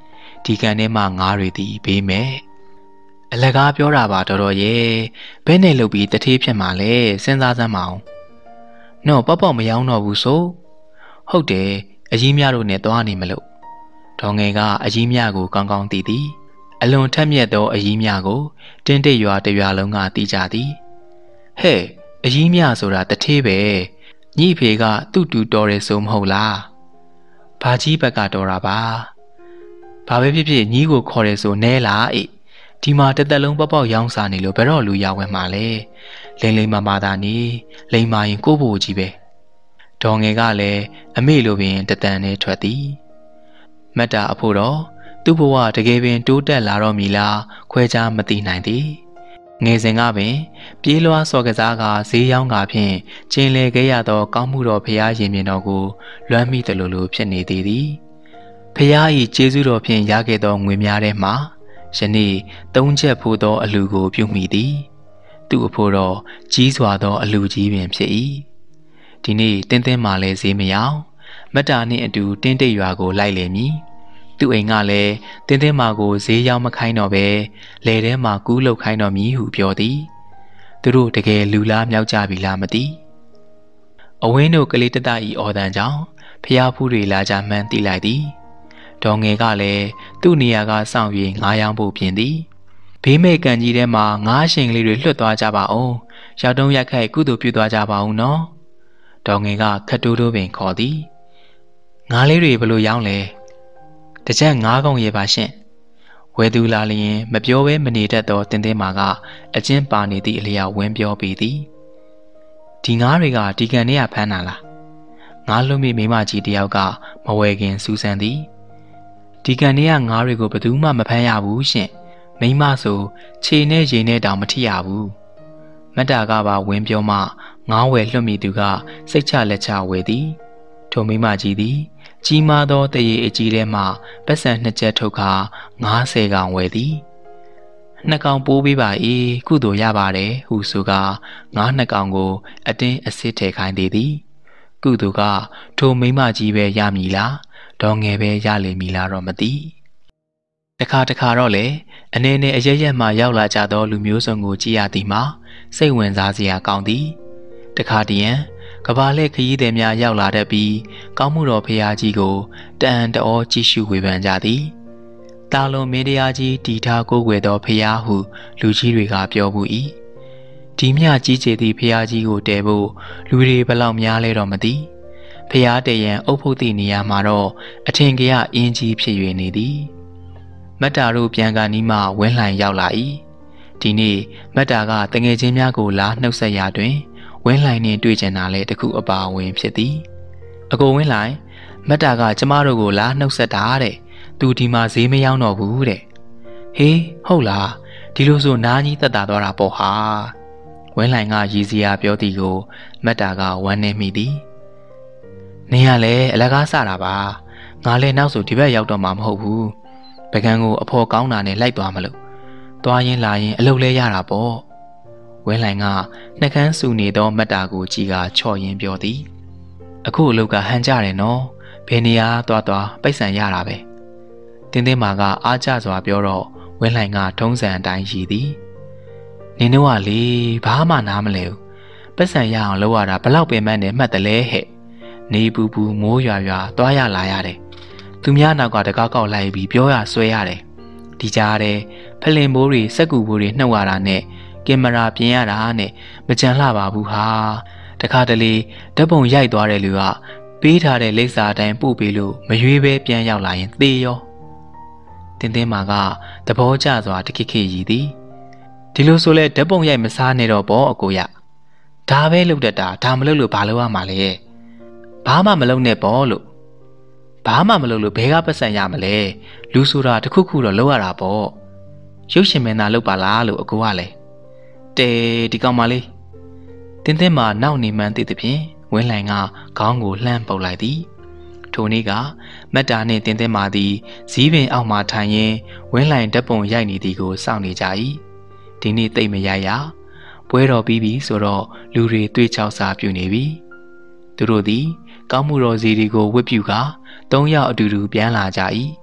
ဒီကန်ထဲမှာငါးတွေသည်ဘေးမဲ့အလကားပြောတာပါတော်တော်ရဲ့ဘဲနဲ့လုပ်ပြီးတထေးဖြစ်မှာလဲစဉ်းစားစမ်းမအောင်နော်ပေါ့မရောင်းတော့ဘူးဆိုဟုတ်တယ်အကြီးမြတို့နဲ့သွားနေမလို့ဒေါ်ငယ်ကအကြီးမြကိုကောင်းကောင်းသိသည်အလွန်ထက်မြက်သောအကြီးမြကိုတင်းတိတ်ရွာတရွာလုံးကသိကြသည်ဟဲ့အကြီးမြဆိုတာတထေးပဲညီဖေကသူ့တူတော်တယ်ဆိုမဟုတ်လားဘာကြီးဘက်ကတော်တာပါဘာပဲဖြစ်ဖြစ်ညီကိုခေါ်တယ်ဆိုနဲလားအေးဒီမှာတစ်သက်လုံးပေါ့ရောင်းစားနေလို့ဘယ်တော့လူရောက်ဝင်မှာလဲလိမ့်မာသာနေလိမ္မာရင်ကိုဖို့ကြီးပဲဒေါ်ငယ်ကလည်းအမေလိုပင်တတန်နဲ့ထွက်သည်မတ်တာအဖို့တော့သူ့ဘဝတကယ်ပင်တိုးတက်လာတော့မီလားခွဲခြားမသိနိုင်သည်ငယ်စဉ်ကပင်ပြေးလွှားစော်ကစားကဈေးရောင်းကာဖြင့်ကျင်လည်ခဲ့ရသောကောင်းမှုတော်ဖရာရင်မြင်တော်ကိုလွမ်းမိသလိုဖြစ်နေသေးသည်ဖရာ၏ကျေးဇူးတော်ဖြင့်ရခဲ့သောငွေများထဲမှယနေ့၃ချက်ဖို့သောအလူကိုပြုမိသည်သူ့အဖို့တော့ကြီးစွာသောအလူကြီးပင်ဖြစ်၏ဒီနေ့တင်းမှလည်းဈေးမရောက်မတ်တာနှင့်အတူတင်းတိတ်ရွာကိုလိုက်လေမည်သူ့အိမ်ကလည်းတင်းမာကိုဈေးရောက်မခိုင်းတော့ပဲလယ်ထဲမှာကူးလုတ်ခိုင်းတော်မည်ဟုပြောသည်သူတို့တကယ်လူလားမြောက်ကြပြီလားမသိအဝင်းတို့ကလေးတတဤအော်တန်ကြောင့်ဖျားဖူးတွေလာကြမှန်းသိလိုက်သည်ဒေါ်ငယ်ကလည်းသူ့နေရာကစောင့်၍ငါးရောင်းဖို့ပြင်သည်ဘေးမဲ့ကန်ကြီးထဲမှာငါးရှင်ကလေးတွေလွတ်သွားကြပါအောင်ရောက်တုံးရက်ခိုက်ကုသိုလ်ပြုသွားကြပါအောင်နော်ဒေါ်ငယ်ကခတ်တိုးတိုးပင်ခေါ်သည်ငါးလေးတွေဘလို့ရောင်းလဲတကြက်ငါးကောင်ရေပါရှင့်ဝယ်သူလာလျင်မပြောဘဲမနေတတ်သောတင်းမာကအကျဉ်းပါနေသည့်အလျောက်ဝင်းပြောပေသည်ဒီငါးတွေကဒီကန်ထဲကဖမ်းတာလားငါးလုံးမိမိမကြီးတယောက်ကမဝယ်ခင်စူးစမ်းသည်ဒီကန်ထဲကငါးတွေကိုဘယ်သူမှမဖမ်းရဘူးရှင့်မိမဆိုခြေနဲ့ရေနဲ့တောင်မထိရဘူးမတ်တာကပါဝင်းပြောမှငါးဝယ်လွှတ်မိသူကစိတ်ချလက်ချဝယ်သည်ထိုမိမကြီးသည်ကြီးမားသောတရေအကြီးထဲမှပတ်စံနှစ်ချက်ထုတ်ခါ90ကောင်ဝယ်သည်နှစ်ကောင်ပိုးပေးပါ၏ကုသိုလ်ရပါတယ်ဟုဆိုကာငါးနှစ်ကောင်ကိုအတင်းအစစ်ထည့်ခိုင်းသေးသည်ကုသိုလ်ကထိုမိမကြီးပဲရမည်လားဒေါ်ငယ်ပဲရလိမ့်မည်လားတော့မသိတခါတော့လေအနေနဲ့အရရက်မှရောက်လာကြသောလူမျိုးစုံကိုကြည့်ရသည်မှာစိတ်ဝင်စားစရာကောင်းသည်တခါတည်းကဘာလက်ခရီးသည်များရောက်လာတတ်ပြီးကောင်းမှုတော်ဖရာကြီးကိုတန်တော်ကြည့်ရှုဝေဖန်ကြသည်တာလွန်မင်းတရားကြီးတီထားကိုးကွယ်သောဖရာဟုလူကြီးတွေကပြောဘူး၏ဒီမြကြီးကျယ်သည့်ဖရာကြီးကိုတဲဖို့လူတွေဘလောက်များလဲတော့မသိဖရာတရံအုပ်ဖို့သည့်နေရာမှာတော့အထင်ကရအင်းကြီးဖြစ်၍နေသည်မတ်တာတို့ပြန်ကနီးမှဝင်းလှိုင်ရောက်လာ၏ဒီနေ့မတ်တာကတငယ်ချင်းများကိုလာနှုတ်ဆက်ရာတွင်ဝင်းလှိုင်နှင့်တွေ့ကြတာလည်းတခုအပါအဝင်ဖြစ်သည်အကိုဝင်းလှိုင်မတ်တာကကျမတို့ကိုလာနှုတ်ဆက်တာတဲ့သူဒီမှာဈေးမရောက်တော့ဘူးတဲ့ဟေးဟုတ်လားဒီလိုဆိုနားကြီးတက်တာသွားတာပေါ့ဟာဝင်းလှိုင်ကရည်စရာပြောသည်ကိုမတ်တာကဝမ်းနေမိသည်နင်ကလည်းအလကားစတာပါငါလည်းနောက်ဆိုဒီဘက်ရောက်တော့မှာမဟုတ်ဘူးပကံကိုအဖော်ကောင်းတာနဲ့လိုက်သွားမလို့သွားရင်လာရင်အလုပ်လဲရတာပေါ့ဝင်းလှိုင်ကနှကန်းဆူနေသောမတ်တာကိုကြည်ကချော့ရင်းပြောသည်အခုအလုပ်ကဟန်ကြတယ်နော်ဘယ်နေရာသွားပိုက်ဆံရတာပဲတင်းမာကအားကျစွာပြောတော့ဝင်းလှိုင်ကထုံးစံအတိုင်းရည်သည်နင်တို့ကလေဘာမှနားမလဲဘူးပတ်စံရအောင်လုပ်ရတာဘလောက်ပင်မနဲ့မှတ်တယ်လဲဟဲ့နေပူမိုးရွာသွားရလာရတယ်သူများနောက်ကတကောက်ကောက်လိုက်ပြီးပြောရဆွဲရတယ်ဒီကြားတဲ့ဖလင်ဘိုးတွေစက်ကူဘိုးတွေနှုတ်ရတာနဲ့ကင်မရာပြင်ရတာနဲ့မကြံလှပါဘူးဟာတခါတလေဓာတ်ပုံရိုက်သွားတဲ့လူကပေးထားတဲ့လိပ်စာအတိုင်းပို့ပေးလို့မရွေးပဲပြန်ရောက်လာရင်သေရောတင်းမာကသဘောကျစွာတခိခိရည်သည်ဒီလိုဆိုလဲဓာတ်ပုံရိုက်မစားနဲ့တော့ပေါ့အကိုရဒါပဲလုပ်တတ်တာဒါမလုပ်လို့ဘာလုပ်ရမှာလဲဘာမှမလုပ်နဲ့ပေါ့လို့ဘာမှမလုပ်လို့ဘဲကပတ်စံရမလဲလူဆိုတာတခုခုတော့လုပ်ရတာပေါ့ရုပ်ရှင်မင်းသားလုပ်ပါလားလို့အကိုကလည်းတဲဒီကောင်မလေးတင်းမာနောက်နေမှန်းသိသဖြင့်ဝင်းလှိုင်ကခေါင်းကိုလှမ်းပုတ်လိုက်သည်ထိုနေ့ကမတ်တာနှင့်တင်းမာသည်ဇီးပင်အောက်မှထိုင်ရင်းဝင်းလှိုင်ဓာတ်ပုံရိုက်နေသည်ကိုစောင့်နေကြ၏ဒီနေ့သိမ့်မရရပွဲတော်ပြီးပြီဆိုတော့လူတွေတွေ့ချောက်စာပြုနေပြီသူတို့သည်ကောင်းမှုတော်စီတွေကိုဝတ်ပြုကာ၃ယောက်အတူတူပြန်လာကြ၏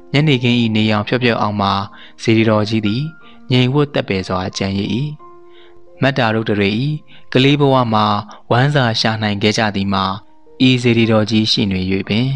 ညနေခင်းဤနေအောင်ဖြော့ဖြော့အောင်မှာစေတီတော်ကြီးသည်ငြိမ်ဝတ်တက်ပေစွာကြံရည်မတ်တာတို့တွေဤကလေးဘဝမှာဝမ်းစာရှာနိုင်ခဲ့ကြသည်မှာဤစေတီတော်ကြီးရှိနေ၍ပင်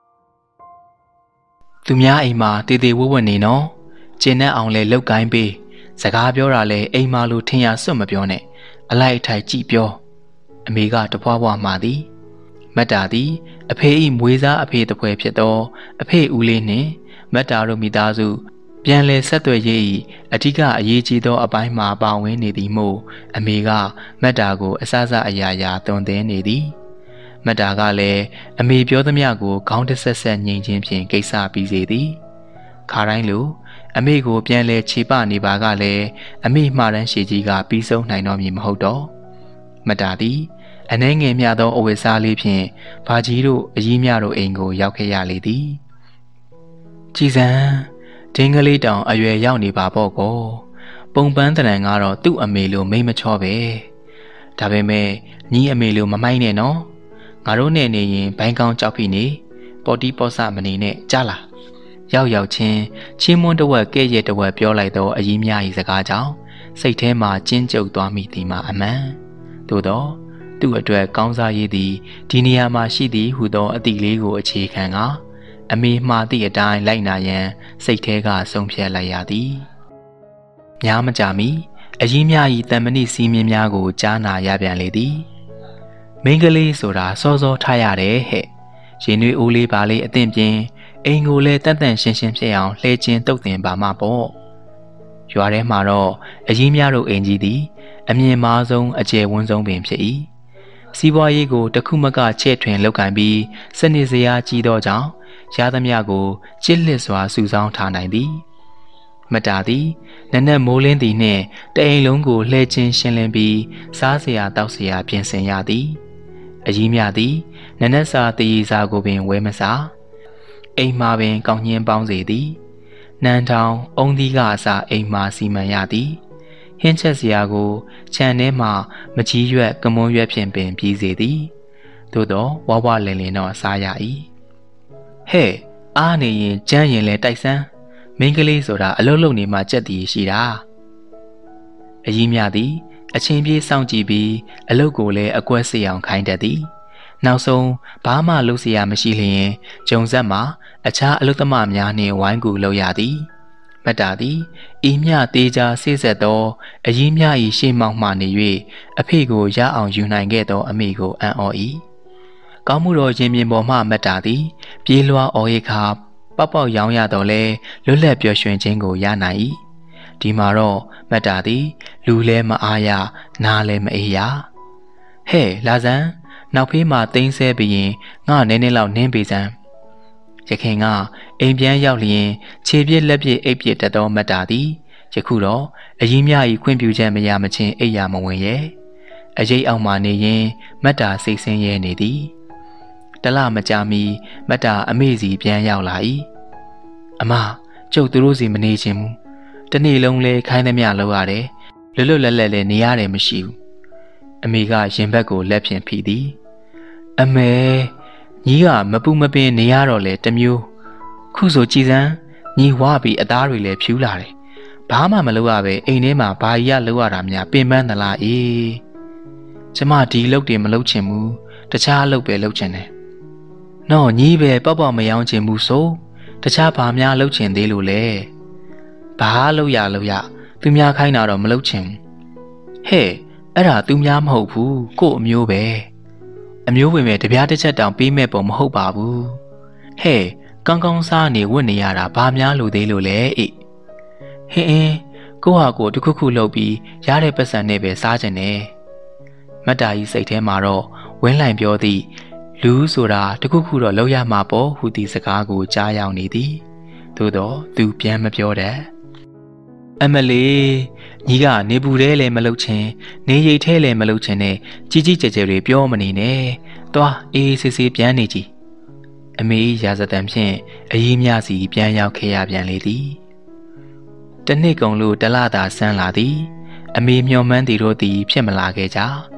သူများအိမ်မှာတည်တည်ဝဝနေနော်ကျင်နဲ့အောင်လဲလောက်ကိုင်းပေးစကားပြောတာလဲအိမ်မှာလိုထင်ရစွတ်မပြောနဲ့အလိုက်အထိုက်ကြည့်ပြောအမေကတဖွာဖွာမှာသည်မတ်တာသည်အဖေ၏မွေးစားအဖေတပွဲဖြစ်သောအဖေဦးလေးနှင့်မတ်တာတို့မိသားစုပြန်လည်ဆက်သွယ်ရေး၏အထူးအရေးကြီးသောအပိုင်းမှာပါဝင်နေသည်မို့အမေကမတ်တာကိုအစစအရာရာတွင်သင်းနေသည်မတ်တာကလည်းအမေပြောသမျှကိုခေါင်းတဆက်ဆက်ငြိမ်ချင်းဖြင့်ကိစ္စပြီးစေသည်ခါတိုင်းလိုအမေကိုပြန်လဲခြေပနေပါကလည်းအမေမှားတန်းရှည်ကြီးကပြီးဆုံးနိုင်တော့မည်မဟုတ်တော့မတ်တာသည်အနှဲငယ်မြသောအဝတ်စားလေးဖြင့်ဘာကြီးတို့အကြီးမြတို့အိမ်ကိုရောက်ခဲ့ရလေသည်ကြည်စံဒင်းကလေးတောင်အရွယ်ရောက်နေပါပေါ့ကောပုံပန်းတရံကတော့သူ့အမေလိုမိတ်မချောပဲဒါပေမဲ့ညီအမေလိုမမိုက်နဲ့နော်ငါတို့နဲ့နေရင်ဘိုင်းကောင်းကြောက်ဖိနေပေါ်တီပေါ်ဆမနေနဲ့ကြားလားရောက်ချင်းချင်းမွန်းတဝက်ကဲ့ရဲ့တဝက်ပြောလိုက်တော့အကြီးမြ၏စကားကြောင့်စိတ်ထဲမှာကျဉ်းကျုပ်သွားမိသည်မှာအမှန်သို့တော့သူ့အတွက်ကောင်းစားရည်သည်ဒီနေရာမှာရှိသည်ဟုသောအတိလေးကိုအခြေခံကအမေမှားသည့်အတိုင်းလိုက်နာရန်စိတ်ထဲကဆုံးဖြတ်လိုက်ရသည်များမကြမီအကြီးမြ၏တန်မဏိစီးမြင်းများကိုကြားနာရပြန်လေသည်မိန်းကလေးဆိုတာစောစောထားရတယ်ဟဲ့ရင်နွေးအိုးလေးပါလေးအသင့်ပြင်းအိမ်ကိုလည်းတန်တန်ရှင်းရှင်းဖြစ်အောင်လှဲချင်းတုတ်တင်ပါမှပေါ့ရွာထဲမှာတော့အကြီးများတို့အိမ်ကြီးသည်အမြင့်မားဆုံးအကျယ်ဝန်းဆုံးပင်ဖြစ်၏စီးပွားရေးကိုတခုမကချဲ့ထွင်လုပ်ကိုင်ပြီးစနစ်စရာကြီးသောကြောင့်ရသမျှကိုချစ်လစ်စွာစုဆောင်းထားနိုင်သည်မတာသည်နက်နက်မိုးလင်းသည်နှင့်တအိမ်လုံးကိုလှဲချင်းရှင်းလင်းပြီးစားစရာတောက်စရာပြင်ဆင်ရသည်အကြီးမြသည်နက်နက်စာတည်စာကိုပင်ဝဲမစားအိမ်မှာပင်ကောင်းညင်းပေါင်းစေသည်နန်းထောင်အုံသီးကအစာအိမ်မှာစီမံရသည်ဟင်းချက်စရာကိုခြံထဲမှမကြီးရွက်ကမွန်းရွက်ဖြင့်ပင်ပြီးစေသည်သို့တော့ဝဝလင်လင်တော့စားရ၏ဟဲ့အားနေရင်ကြမ်းရင်လဲတိုက်စမ်းမိန်းကလေးဆိုတာအလုံးလုံးနေမှကြက်တည်ရှိတာအကြီးမြသည်အချင်းပြေးစောင့်ကြည့်ပြီးအလုတ်ကိုလည်းအကွက်စေအောင်ခိုင်းတတ်သည်နောက်ဆုံးဘာမှလုပ်เสียမရှိလျင်ဂျုံဆက်မှာအခြားအလုတ်သမားများနှင့်ဝိုင်းကူလုပ်ရသည်မတ်တာသည်ဤမြသေးချာဆေးဆက်သောအကြီးမြ၏ရှေ့မှောက်မှနေ၍အဖေကိုရအောင်ယူနိုင်ခဲ့သောအမိကိုအံ့ဩ၏ကောင်းမှုတော်ရင်မြင်ပေါ်မှမတ်တာသည်ပြေးလွှားအော်ရိခါပေါက်ပေါက်ရောင်းရတော့လဲလွတ်လပ်ပျော်ရွှင်ခြင်းကိုရနိုင်၏ဒီမှာတော့မတ်တာသည်လူလဲမအားရနားလဲမအေးရဟဲ့လာစမ်းနောက်ဖေးမှာတင်းဆဲပြီးရင်ငါနည်းနည်းလောက်နင်းပေးစမ်းရခင်ကအိမ်ပြန်ရောက်လျင်ခြေပြစ်လက်ပြစ်အိပ်ပြစ်တတ်သောမတ်တာသည်ယခုတော့အကြီးမြ၏ခွင့်ပြုချက်မရမချင်းအိပ်ရမဝင်ရဲ့အရေးအောက်မှနေရင်မတ်တာစိတ်ဆင်းရဲနေသည်တလမကြာမီမတ်တာအမေစီပြန်ရောက်လာ၏အမကျုပ်သူတို့စီမနေချင်ဘူးတနေ့လုံးလဲခိုင်းသမျှလုပ်ရတယ်လွတ်လွတ်လပ်လပ်လဲနေရတယ်မရှိဘူးအမေကရင်ဘက်ကိုလက်ဖြင့်ဖိသည်အမေညီကမပူမပင်နေရတော့လေတမျိုးခုဆိုကြည်စမ်းညီဝါပြီးအသားတွေလည်းဖြူးလာတယ်ဘာမှမလုပ်ရပဲအိမ်ထဲမှာဘာကြီးရလုပ်ရတာများပင်ပန်းသလားအေးကျမဒီလုပ်တွေမလုပ်ချင်ဘူးတခြားလုပ်ပဲလုပ်ချင်တယ်နော်ညီပဲပေါက်ပေါက်မယောင်းချင်ဘူးဆိုတခြားဘာများလုပ်ချင်သေးလို့လဲဘာလုပ်ရသူများခိုင်းတာတော့မလုပ်ချင်ဟဲ့အဲ့ဒါသူများမဟုတ်ဘူးကို့အမျိုးပဲအမျိုးဝင်မဲ့တပြားတစ်ချက်တောင်ပေးမဲ့ပုံမဟုတ်ပါဘူးဟဲ့ကောင်းကောင်းစားနေဝတ်နေရတာဘာများလို့သေးလို့လဲအေးဟင်းကိုဟာကိုတခုခုလုပ်ပြီးရတဲ့ပတ်စံနဲ့ပဲစားကြတယ်မတ်တာကြီးစိတ်ထဲမှာတော့ဝင်းလိုက်ပြောသည်လူဆိုတာတခုခုတော့လောက်ရမှာပေါ့ဟူသည့်စကားကိုကြားရောက်နေသည်သို့တော့သူပြန်မပြောတတ်အမလေးညီကနေပူတဲလည်းမလုပ်ချင်နေရိတ်ထဲလည်းမလုပ်ချင်နဲ့ကြီးကြီးကျယ်ကျယ်တွေပြောမနေနဲ့သွားအေးဆေးဆေးပြန်နေကြည်အမေရာဇသံဖြင့်အကြီးမြစီပြန်ရောက်ခဲ့ရပြန်လေသည်တနှစ်ကုန်လို့တလသာဆန်းလာသည်အမေမျှော်မှန်းသည်တို့သည်ဖြစ်မလာခဲ့ကြ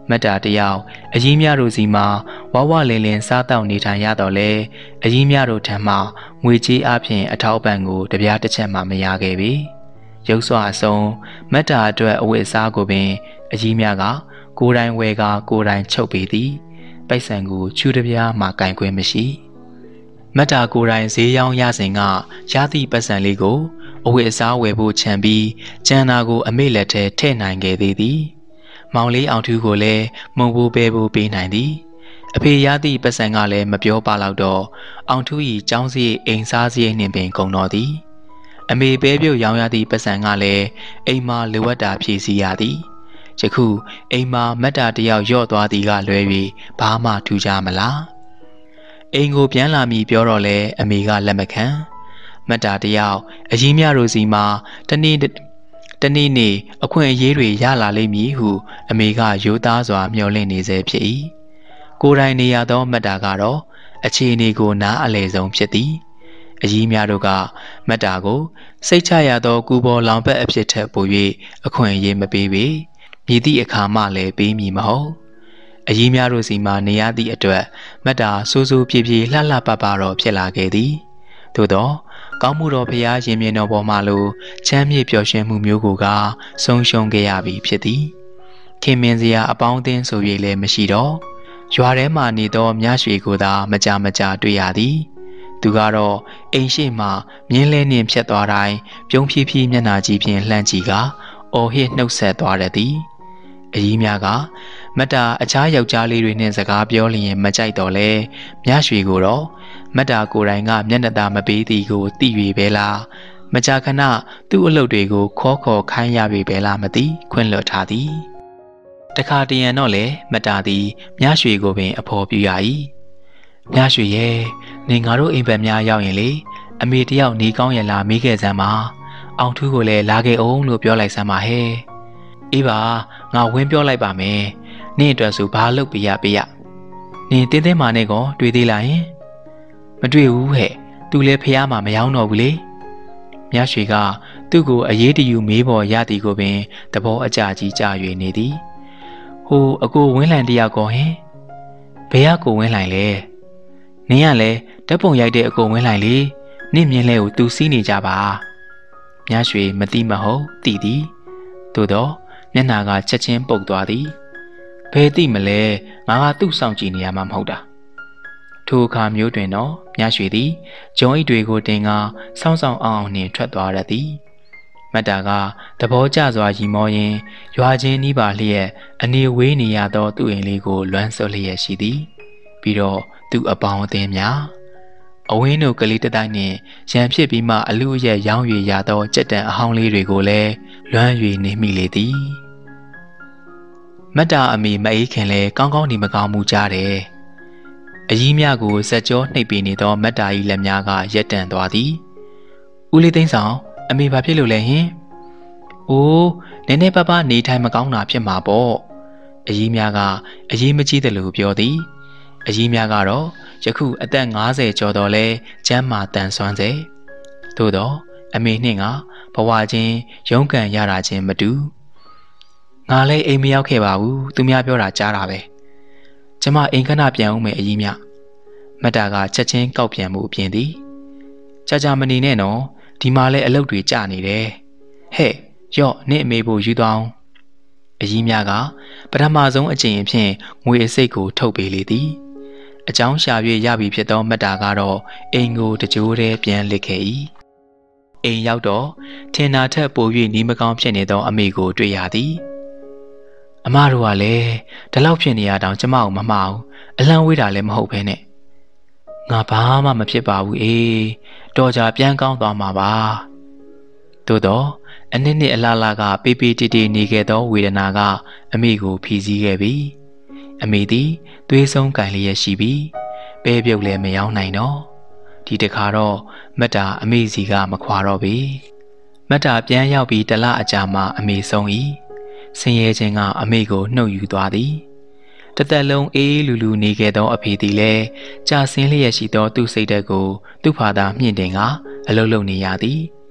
မတ်တာတယောက်အကြီးများတို့စီမှာဝဝလင်းလင်းစားတောက်နေထိုင်ရတော့လေအကြီးများတို့ထံမှငွေကြေးအပြင်အထောက်ပံ့ကိုတပြားတစ်ချက်မှမရခဲ့ပြီရုပ်စွာအစုံမတ်တာအတွက်အဝတ်အစားကိုပင်အကြီးများကကိုယ်တိုင်ဝယ်ကကိုယ်တိုင်ချုပ်ပေးသည်ပိုက်ဆံကိုချူတပြားမှကင်ခွင့်မရှိမတ်တာကိုယ်တိုင်ဈေးရောင်းရစဉ်ကရသည့်ပတ်စံလေးကိုအဝတ်အစားဝယ်ဖို့ခြံပြီးကျန်တာကိုအမေလက်ထဲထည့်နိုင်ခဲ့သေးသည်မောင်လေးအောင်ထူးကိုလည်းမုံဘူးပဲဘူးပေးနိုင်သည်အဖေရသည့်ပတ်စံကလည်းမပြောပါတော့တော့အောင်ထူး၏ចောင်းစရိတ်အိမ်စားစရိတ်နှင့်ပင်ကုန်တော်သည်အမေပဲပြုတ်ရောင်းရသည့်ပတ်စံကလည်းအိမ်မှာလိုအပ်တာဖြည့်ဆည်းရသည်ယခုအိမ်မှာမတ်တာတယောက်ရော့သွားသည်ကလွဲ၍ဘာမှထူးခြားမလားအိမ်ကိုပြန်လာမည်ပြောတော့လဲအမေကလက်မခံမတ်တာတယောက်အကြီးများတို့စီမှာတနေ့နေ့အခွင့်အရေးတွေရလာလိမ့်မည်ဟုအမေကရိုးသားစွာမျှော်လင့်နေစေဖြစ်၏ကိုယ်တိုင်နေရသောမတ်တာကတော့အခြေအနေကိုနားအလည်ဆုံးဖြစ်သည်အကြီးများတို့ကမတ်တာကိုစိတ်ချရသောကူပေါ်လောင်ဘက်အဖြစ်ထက်ပို၍အခွင့်အရေးမပေးပေမည်သည့်အခါမှလည်းပေးမည်မဟုတ်အကြီးများတို့စီမှာနေရသည့်အတွက်မတ်တာစိုးစိုးပြေပြေလှလှပပတော့ဖြစ်လာခဲ့သည်သို့သောကောင်းမှုတော်ဖရာရင်မြင်တော်ပေါ်မှလိုချမ်းမြေ့ပျော်ရွှင်မှုမျိုးကိုကဆုံးရှုံးခဲ့ရပြီဖြစ်သည်ခင်မင်စရာအပေါင်းအသင်းဆို၍လည်းမရှိတော့ရွာထဲမှနေသောမြရွှေကိုသာမကြတွေ့ရသည်သူကတော့အိမ်ရှိမှမြင်းလဲနှင့်ဖြတ်သွားတိုင်းပြုံးဖြည်းဖြည်းမျက်နှာကြီးဖြင့်လှမ်းကြည့်ကအော်ဟစ်နှုတ်ဆက်သွားရသည်အကြီးများကမတ်တာအခြားယောက်ျားလေးတွေနဲ့စကားပြောလျင်မကြိုက်တော့လဲမြရွှေကိုတော့မတ်တာကိုယ်တိုင်ကမျက်နှာသာမပေးသည်ကိုသိ၍ပဲလားမကြာခဏသူ့အလုပ်တွေကိုခေါ်ခိုင်းရပြီပဲလားမသိခွင့်လွှတ်ထားသည်တခါတရံတော့လေမတ်တာသည်မြရွှေကိုပင်အဖော်ပြရ၏မြရွှေရဲ့နေငါတို့အိမ်ဘက်များရောက်ရင်လေအမေတယောက်နေကောင်းရလားမေးခဲ့စမ်းပါအောင်ထူးကိုလည်းလာခဲ့အောင်လို့ပြောလိုက်စမ်းပါဟဲ့အေးပါငါဝင်းပြောလိုက်ပါမယ်နင့်အတွက်ဆိုဘာလုပ်ပြရနင်တင်းတင်းမာနဲ့ကောတွေ့သေးလားယင်မတွေ့ဘူးဟဲ့သူလည်းဖះမှာမရောက်တော့ဘူးလေမြရွှေကသူ့ကိုအရေးတယူမေးပေါ်ရသည်ကိုပင်သဘောအကျကြီးကြ၍နေသည်ဟိုအကိုဝင်းလှန်တယောက်ကောဟင်ဘယ်ကကိုဝင်းလှန်လဲနင်ကလည်းဓာတ်ပုံရိုက်တဲ့အကိုဝင်းလှန်လေနင့်မြင်လဲကိုသူစီးနေကြပါမြရွှေမသိမဟုတ်သိသည်သို့တော့မျက်နှာကချက်ချင်းပုတ်သွားသည်ဘယ်သိမလဲငါကသူ့စောင့်ကြည့်နေရမှာမဟုတ်တာထိုအခါမျိုးတွင်တော့မြရွှေသည်ဂျုံအိတ်တွေကိုတင်ကစောင်းဆောင်အောင်နှင့်ထွက်သွားရသည်မတ်တာကသဘောကျစွာရီမောရင်းရွာချင်းနီးပါလျက်အနေဝေးနေရသောသူ့အိမ်လေးကိုလွမ်းဆွလျက်ရှိသည်ပြီးတော့သူ့အပေါင်းအသင်းများအဝင်းတို့ကလေးတတိုင်းနှင့်ရန်ဖြစ်ပြီးမှအလူအရက်ရောင်း၍ရသောကြက်တန်အဟောင်းလေးတွေကိုလည်းလွမ်း၍နေမိလေသည်မတ်တာအမေမအေးခင်လဲကောင်းကောင်းနေမကောင်းမှုကြားတယ်အကြီးများကိုစက်ကြောနှိပ်ပေးနေသောမတ်တာ၏လက်များကရက်တန့်သွားသည်ဦးလေးသိန်းဆောင်အမေဘာဖြစ်လို့လဲဟင်အိုးနည်းနည်းပါးပါးနေထိုင်မကောင်းတာဖြစ်မှာပေါ့အကြီးများကအရေးမကြီးတယ်လို့ပြောသည်အကြီးများကတော့ယခုအသက်50ကျော်တော်လဲကျမ်းမာတန်ဆွမ်းစေသို့တော့အမေနှင့်ကဘဝချင်းရုန်းကန်ရတာချင်းမတူငါလည်းအိမ်မရောက်ခဲ့ပါဘူးသူများပြောတာကြားတာပဲကျမအိမ်ခဏပြန်အောင်မယ်အကြီးမြမတ်တာကချက်ချင်းကောက်ပြန်မှုအပြင်သည်ကြာမနေနဲ့နော်ဒီမှာလဲအလုပ်တွေကြာနေတယ်ဟဲ့ရော့နင့်အမေဖို့ယူသွားအောင်အကြီးမြကပထမဆုံးအကြိမ်အဖြစ်ငွေအစိတ်ကိုထုတ်ပေးလေသည်အကြောင်းရှာ၍ရပြီဖြစ်သောမတ်တာကတော့အိမ်ကိုတကြိုးတည်းပြန်လစ်ခဲ့၏အိမ်ရောက်တော့ထင်တာထက်ပို၍နီးမကောင်းဖြစ်နေသောအမေကိုတွေ့ရသည်အမတို့ကလည်းဒီလောက်ဖြစ်နေရတောင်ကျမကိုမမှားဘူးအလံဝေးတာလည်းမဟုတ်ဘဲနဲ့ငါဘာမှမဖြစ်ပါဘူးအေးတော်ကြပြန်ကောင်းသွားမှာပါသို့တော့အနည်းနည်းအလားလားကပေးပေးတီတီနေခဲ့သောဝေဒနာကအမေကိုဖြီးစည်းခဲ့ပြီအမေသည်သွေးဆုံးကန်လျက်ရှိပြီးပဲပြုတ်လည်းမရောက်နိုင်တော့ဒီတခါတော့မတ်တာအမေစီကမခွာတော့ပြီမတ်တာပြန်ရောက်ပြီးတလအကြာမှအမေဆုံး၏ဆင်းရဲခြင်းကအမေကိုနှုတ်ယူသွားသည်တသက်လုံးအေးလူလူနေခဲ့သောအဖေသည်လည်းကြာဆင်းလျက်ရှိသောသူ့စိတ်ဓာတ်ကိုသူ့ဖာသာမြင့်တင်ကအလုပ်လုပ်နေရသည်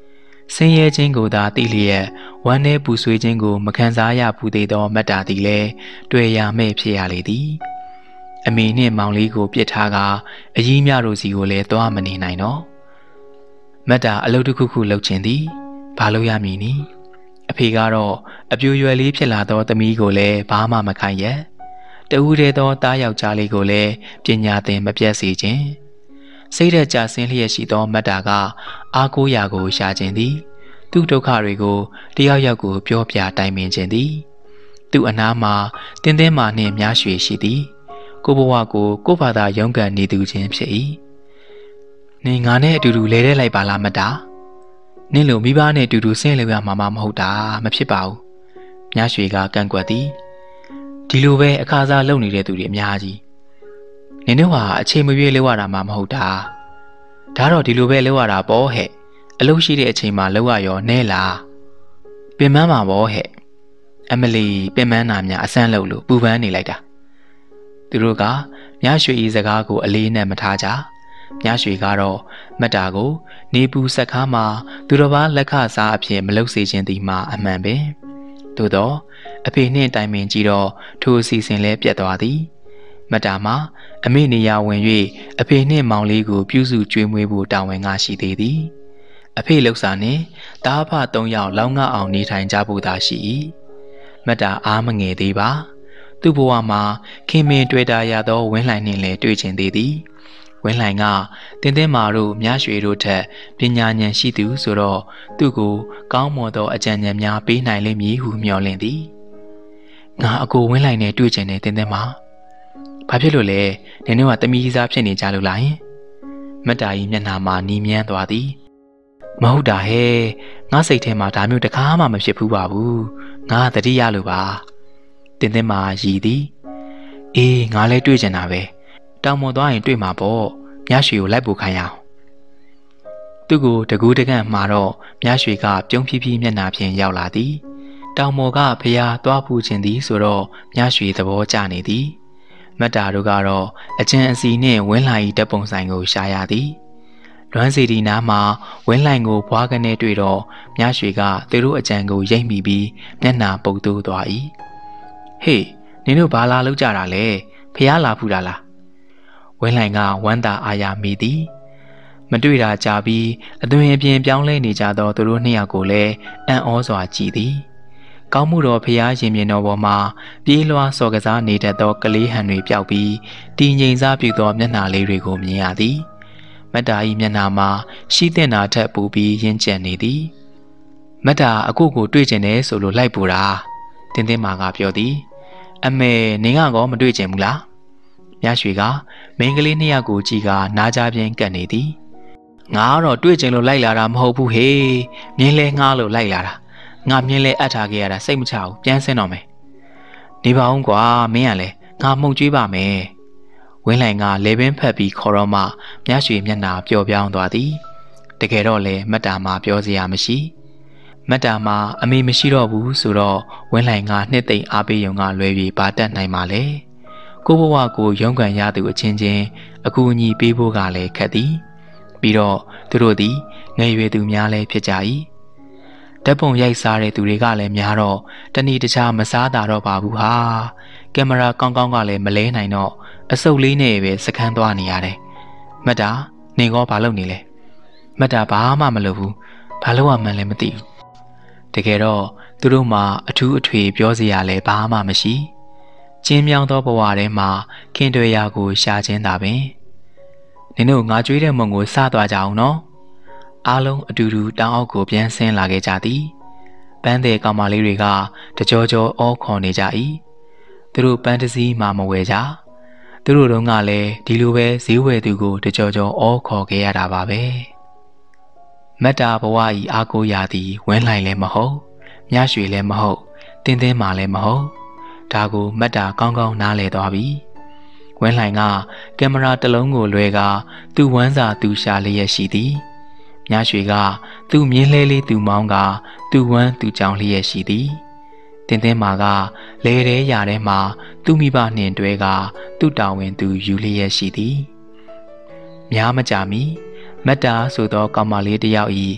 ဆင်းရဲခြင်းကိုသာသိလျက်ဝမ်းနည်းပူဆွေးခြင်းကိုမခံစားရဘူးသေးသောမတ်တာသည်လည်းတွေ့ရမဲ့ဖြစ်ရလေသည်အမေနှင့်မောင်လေးကိုပြစ်ထားကအကြီးများတို့စီကိုလည်းသွားမနေနိုင်တော့မတ်တာအလုပ်တစ်ခုခုလုပ်ခြင်းသည်ဘာလို့ရမည်နည်းအဖေကတော့အပြူရွယ်လေးဖြစ်လာသောသမီးကိုလည်းဘာမှမခိုင်းရတဦးတည်းသောတားယောက်ျားလေးကိုလည်းပညာသင်မပြတ်စေခြင်းစိတ်ဓာတ်ကြဆင်းလျက်ရှိသောမတ်တာကအားကိုးရာကိုရှာခြင်းသည်သူ့ဒုက္ခတွေကိုတယောက်ယောက်ကိုပြောပြတိုင်ပင်ခြင်းသည်သူ့အနားမှာတင်းတင်းမာနှင့်များရွှေရှိသည်ကိုဘဝကိုကိုဘာသာရုန်းကန်နေသူချင်းဖြစ်၏နင်ငါနဲ့အတူတူလဲတဲ့လိုက်ပါလားမတ်တာနင်လိုမိဘနဲ့အတူတူဆင်းလို့ရမှာမဟုတ်တာမဖြစ်ပါဘူးမြရွှေကကန့်ကွက်သည်ဒီလိုပဲအခါစားလုပ်နေတဲ့သူတွေအများကြီးနင်တို့ဟာအချိန်မရွေးလောက်ရတာမှမဟုတ်တာဒါတော့ဒီလိုပဲလောက်ရတာပေါ့ဟဲ့အလုပ်ရှိတဲ့အချိန်မှာလောက်ရရောနဲလားပင်မမှာပေါ့ဟဲ့အမလီပင်မနာများအဆန်းလို့ပူပန်းနေလိုက်တာသူတို့ကမြရွှေဤစကားကိုအလေးနဲ့မထားကြမြရွှေကတော့မတ်တာကိုနေပူဆက်ကားမှာသူတော်ဘာလက်ခစားအဖြစ်မလုပ်စေခြင်းသည်မှအမှန်ပင်သို့သောအဖေနှင့်တိုင်ပင်ကြည့်တော့ထိုအစီအစဉ်လဲပြတ်သွားသည်မတ်တာမှာအမေနေရာဝင်၍အဖေနှင့်မောင်လေးကိုပြုစုကျွေးမွေးဖို့တာဝန်ကရှိသေးသည်အဖေလှုပ်စာနှင့်တားဖ3ယောက်လောင်းငါအောင်နေထိုင်ကြဖို့သာရှိ၏မတ်တာအားမငယ်သေးပါသူ့ဘဝမှာခင်မင်တွေ့တာရသောဝင်းလှိုင်နှင့်လည်းတွေ့ချင်သေးသည်ဝင်းလှိုင်ကတင်းတင်းမာတို့မြရွှေတို့ထက်ပညာဉာဏ်ရှိသူဆိုတော့သူ့ကိုကောင်းမွန်သောအကြံဉာဏ်များပေးနိုင်လိမ့်မည်ဟုမျှော်လင့်သည်ငါအကိုဝင်းလှိုင်နဲ့တွေ့ချင်တယ်တင်းတင်းမာဘာဖြစ်လို့လဲနင်တို့ကတမီးစားဖြစ်နေကြလို့လားယင်မတ်တာကြီးမျက်နှာမှာနီးမြန်းသွားသည်မဟုတ်တာဟဲ့ငါစိတ်ထဲမှာဒါမျိုးတကားမှမဖြစ်ဘူးပါဘူးငါတတိယလို့ပါတင်းတင်းမာရည်သည်အေးငါလည်းတွေ့ချင်တာပဲတောင်ပေါ်သွားရင်တွေ့မှာပေါ့မြရွှေကိုလိုက်ပို့ခိုင်းရအောင်သူ့ကိုတကူးတကန့်မှာတော့မြရွှေကပြုံးဖြည်းဖြည်းမျက်နှာဖြင့်ရောက်လာသည်တောင်ပေါ်ကဖျားသွားပူခြင်းသည်ဆိုတော့မြရွှေသဘောကျနေသည်မတ်တာတို့ကတော့အကျဉ်အစီနှင့်ဝင်းလှိုင်တပ်ပုံဆိုင်ကိုရှာရသည်လွမ်းစီဒီနားမှာဝင်းလှိုင်ကိုဘွားကနေတွေ့တော့မြရွှေကသူတို့အကြံကိုရိပ်မိပြီးမျက်နှာပုတ်တိုးသွား၏ဟေးနင်တို့ဘာလာလောက်ကြတာလဲဖျားလာဖူးတာလားဝင်းလှိုင်ကဝမ်းသာအားရမိသည်မတွေ့တာကြာပြီးအသွင်အပြင်ပြောင်းလဲနေကြသောသူတို့နှစ်ယောက်ကိုလည်းအံ့ဩစွာကြည့်သည်ကောင်းမှုတော်ဖျားရင်မြင်တော်ပေါ်မှာပြေးလွှားစော်ကစားနေတတ်သောကလေးဟန်တွေပျောက်ပြီးတည်ငြိမ်စားပြုသောမျက်နှာလေးတွေကိုမြင်ရသည်မတ်တာ၏မျက်နှာမှာရှိတဲ့နာထက်ပူပြီးရင်းကျက်နေသည်မတ်တာအကိုကိုတွေ့ကျင်တယ်ဆိုလို့လိုက်ပူတာတင်းတင်းမာကပြောသည်အမေနင်ကောမတွေ့ကျင်ဘူးလားမြရွှေကမိန်းကလေးနှစ်ယောက်ကိုကြည့်ကနားကြပြင်းကပ်နေသည်ငါကတော့တွေ့ကျင်လို့လိုက်လာတာမဟုတ်ဘူးဟေးမြင်းလဲငှားလို့လိုက်လာတာငါမြင်းလဲအပ်ထားခဲ့ရတာစိတ်မချဘူးပြန်ဆင်းတော့မယ်နေပါဦးကွာမင်းကလည်းငါမှုန်ကျွေးပါမယ်ဝင်းလှိုင်ကလေပင်ဖက်ပြီးခေါ်တော့မှမြရွှေမျက်နှာပျော်ပြောင်းသွားသည်တကယ်တော့လေမတ်တာမှာပြောစရာမရှိမတ်တာမှာအမေမရှိတော့ဘူးဆိုတော့ဝင်းလှိုင်ကနှစ်သိမ့်အားပေးရုံကလွယ်ပြီးပါတတ်နိုင်ပါလေကိုဘဝကိုရုန်းကန်ရသူအချင်းချင်းအကူအညီပေးဖို့ကလည်းခက်သည်ပြီးတော့သူတို့သည်ငယ်ရွယ်သူများလည်းဖြစ်ကြ၏ဓာတ်ပုံရိုက်စားတဲ့သူတွေကလည်းများတော့တဏီတခြားမစားတာတော့ပါဘူးဟာကင်မရာကောင်းကောင်းကလည်းမလဲနိုင်တော့အစုပ်လေးနဲ့ပဲစခန်းသွားနေရတယ်မတ်တာနင်ကောဘာလုပ်နေလဲမတ်တာဘာမှမလုပ်ဘူးဘာလို့မှန်းလည်းမသိဘူးတကယ်တော့သူတို့မှာအထူးအထွေပြောစရာလည်းဘာမှမရှိကျင်းမြောင်းသောဘဝထဲမှာခင်တွေရာကိုရှာခြင်းသာပင်နင်တို့ငါကြွေးတဲ့မုံကိုစားသွားကြအောင်နော်အားလုံးအတူတူတောင်အောက်ကိုပြန်ဆင်းလာခဲ့ကြသည်ပန်းတဲ့ကောင်မလေးတွေကတကြောကြောအောခေါ်နေကြ၏သူတို့ပန်းတစည်းမှမဝယ်ကြသူတို့တုန်းကလည်းဒီလိုပဲဈေးဝယ်သူကိုတကြောကြောအောခေါ်ခဲ့ရတာပါပဲမတ်တာဘဝဤအားကိုးရာသည်ဝင်းလှိုင်လည်းမဟုတ်မြရွှေလည်းမဟုတ်တင်းတင်းမာလည်းမဟုတ်ဒါကိုမတ်တာကောင်းကောင်းနားလည်သွားပြီဝင်းလှိုင်ကကင်မရာတစ်လုံးကိုလွှဲကသူ့ဝမ်းစာသူရှာလျက်ရှိသည်မြရွှေကသူ့မြင်းလဲလေးသူမောင်းကသူ့ဝမ်းသူကြောင်လျက်ရှိသည်တင်းတင်းမာကလဲတဲ့ရာထဲမှာသူ့မိဘနှင့်တွဲကသူ့တာဝန်သူယူလျက်ရှိသည်များမကြမီမတ်တာဆိုသောကောင်မလေးတစ်ယောက်ဤ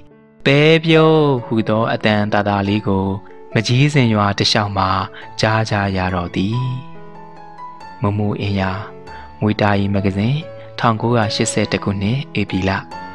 ပဲပြုတ်ဟူသောအတန်တာတာလေးကိုမကြီးစင်ရွာတလျှောက်မှာကြားကြရတော့သည်မမူအင်ယာငွေတာရီမဂဇင်း1982ခုနှစ်ဧပြီလ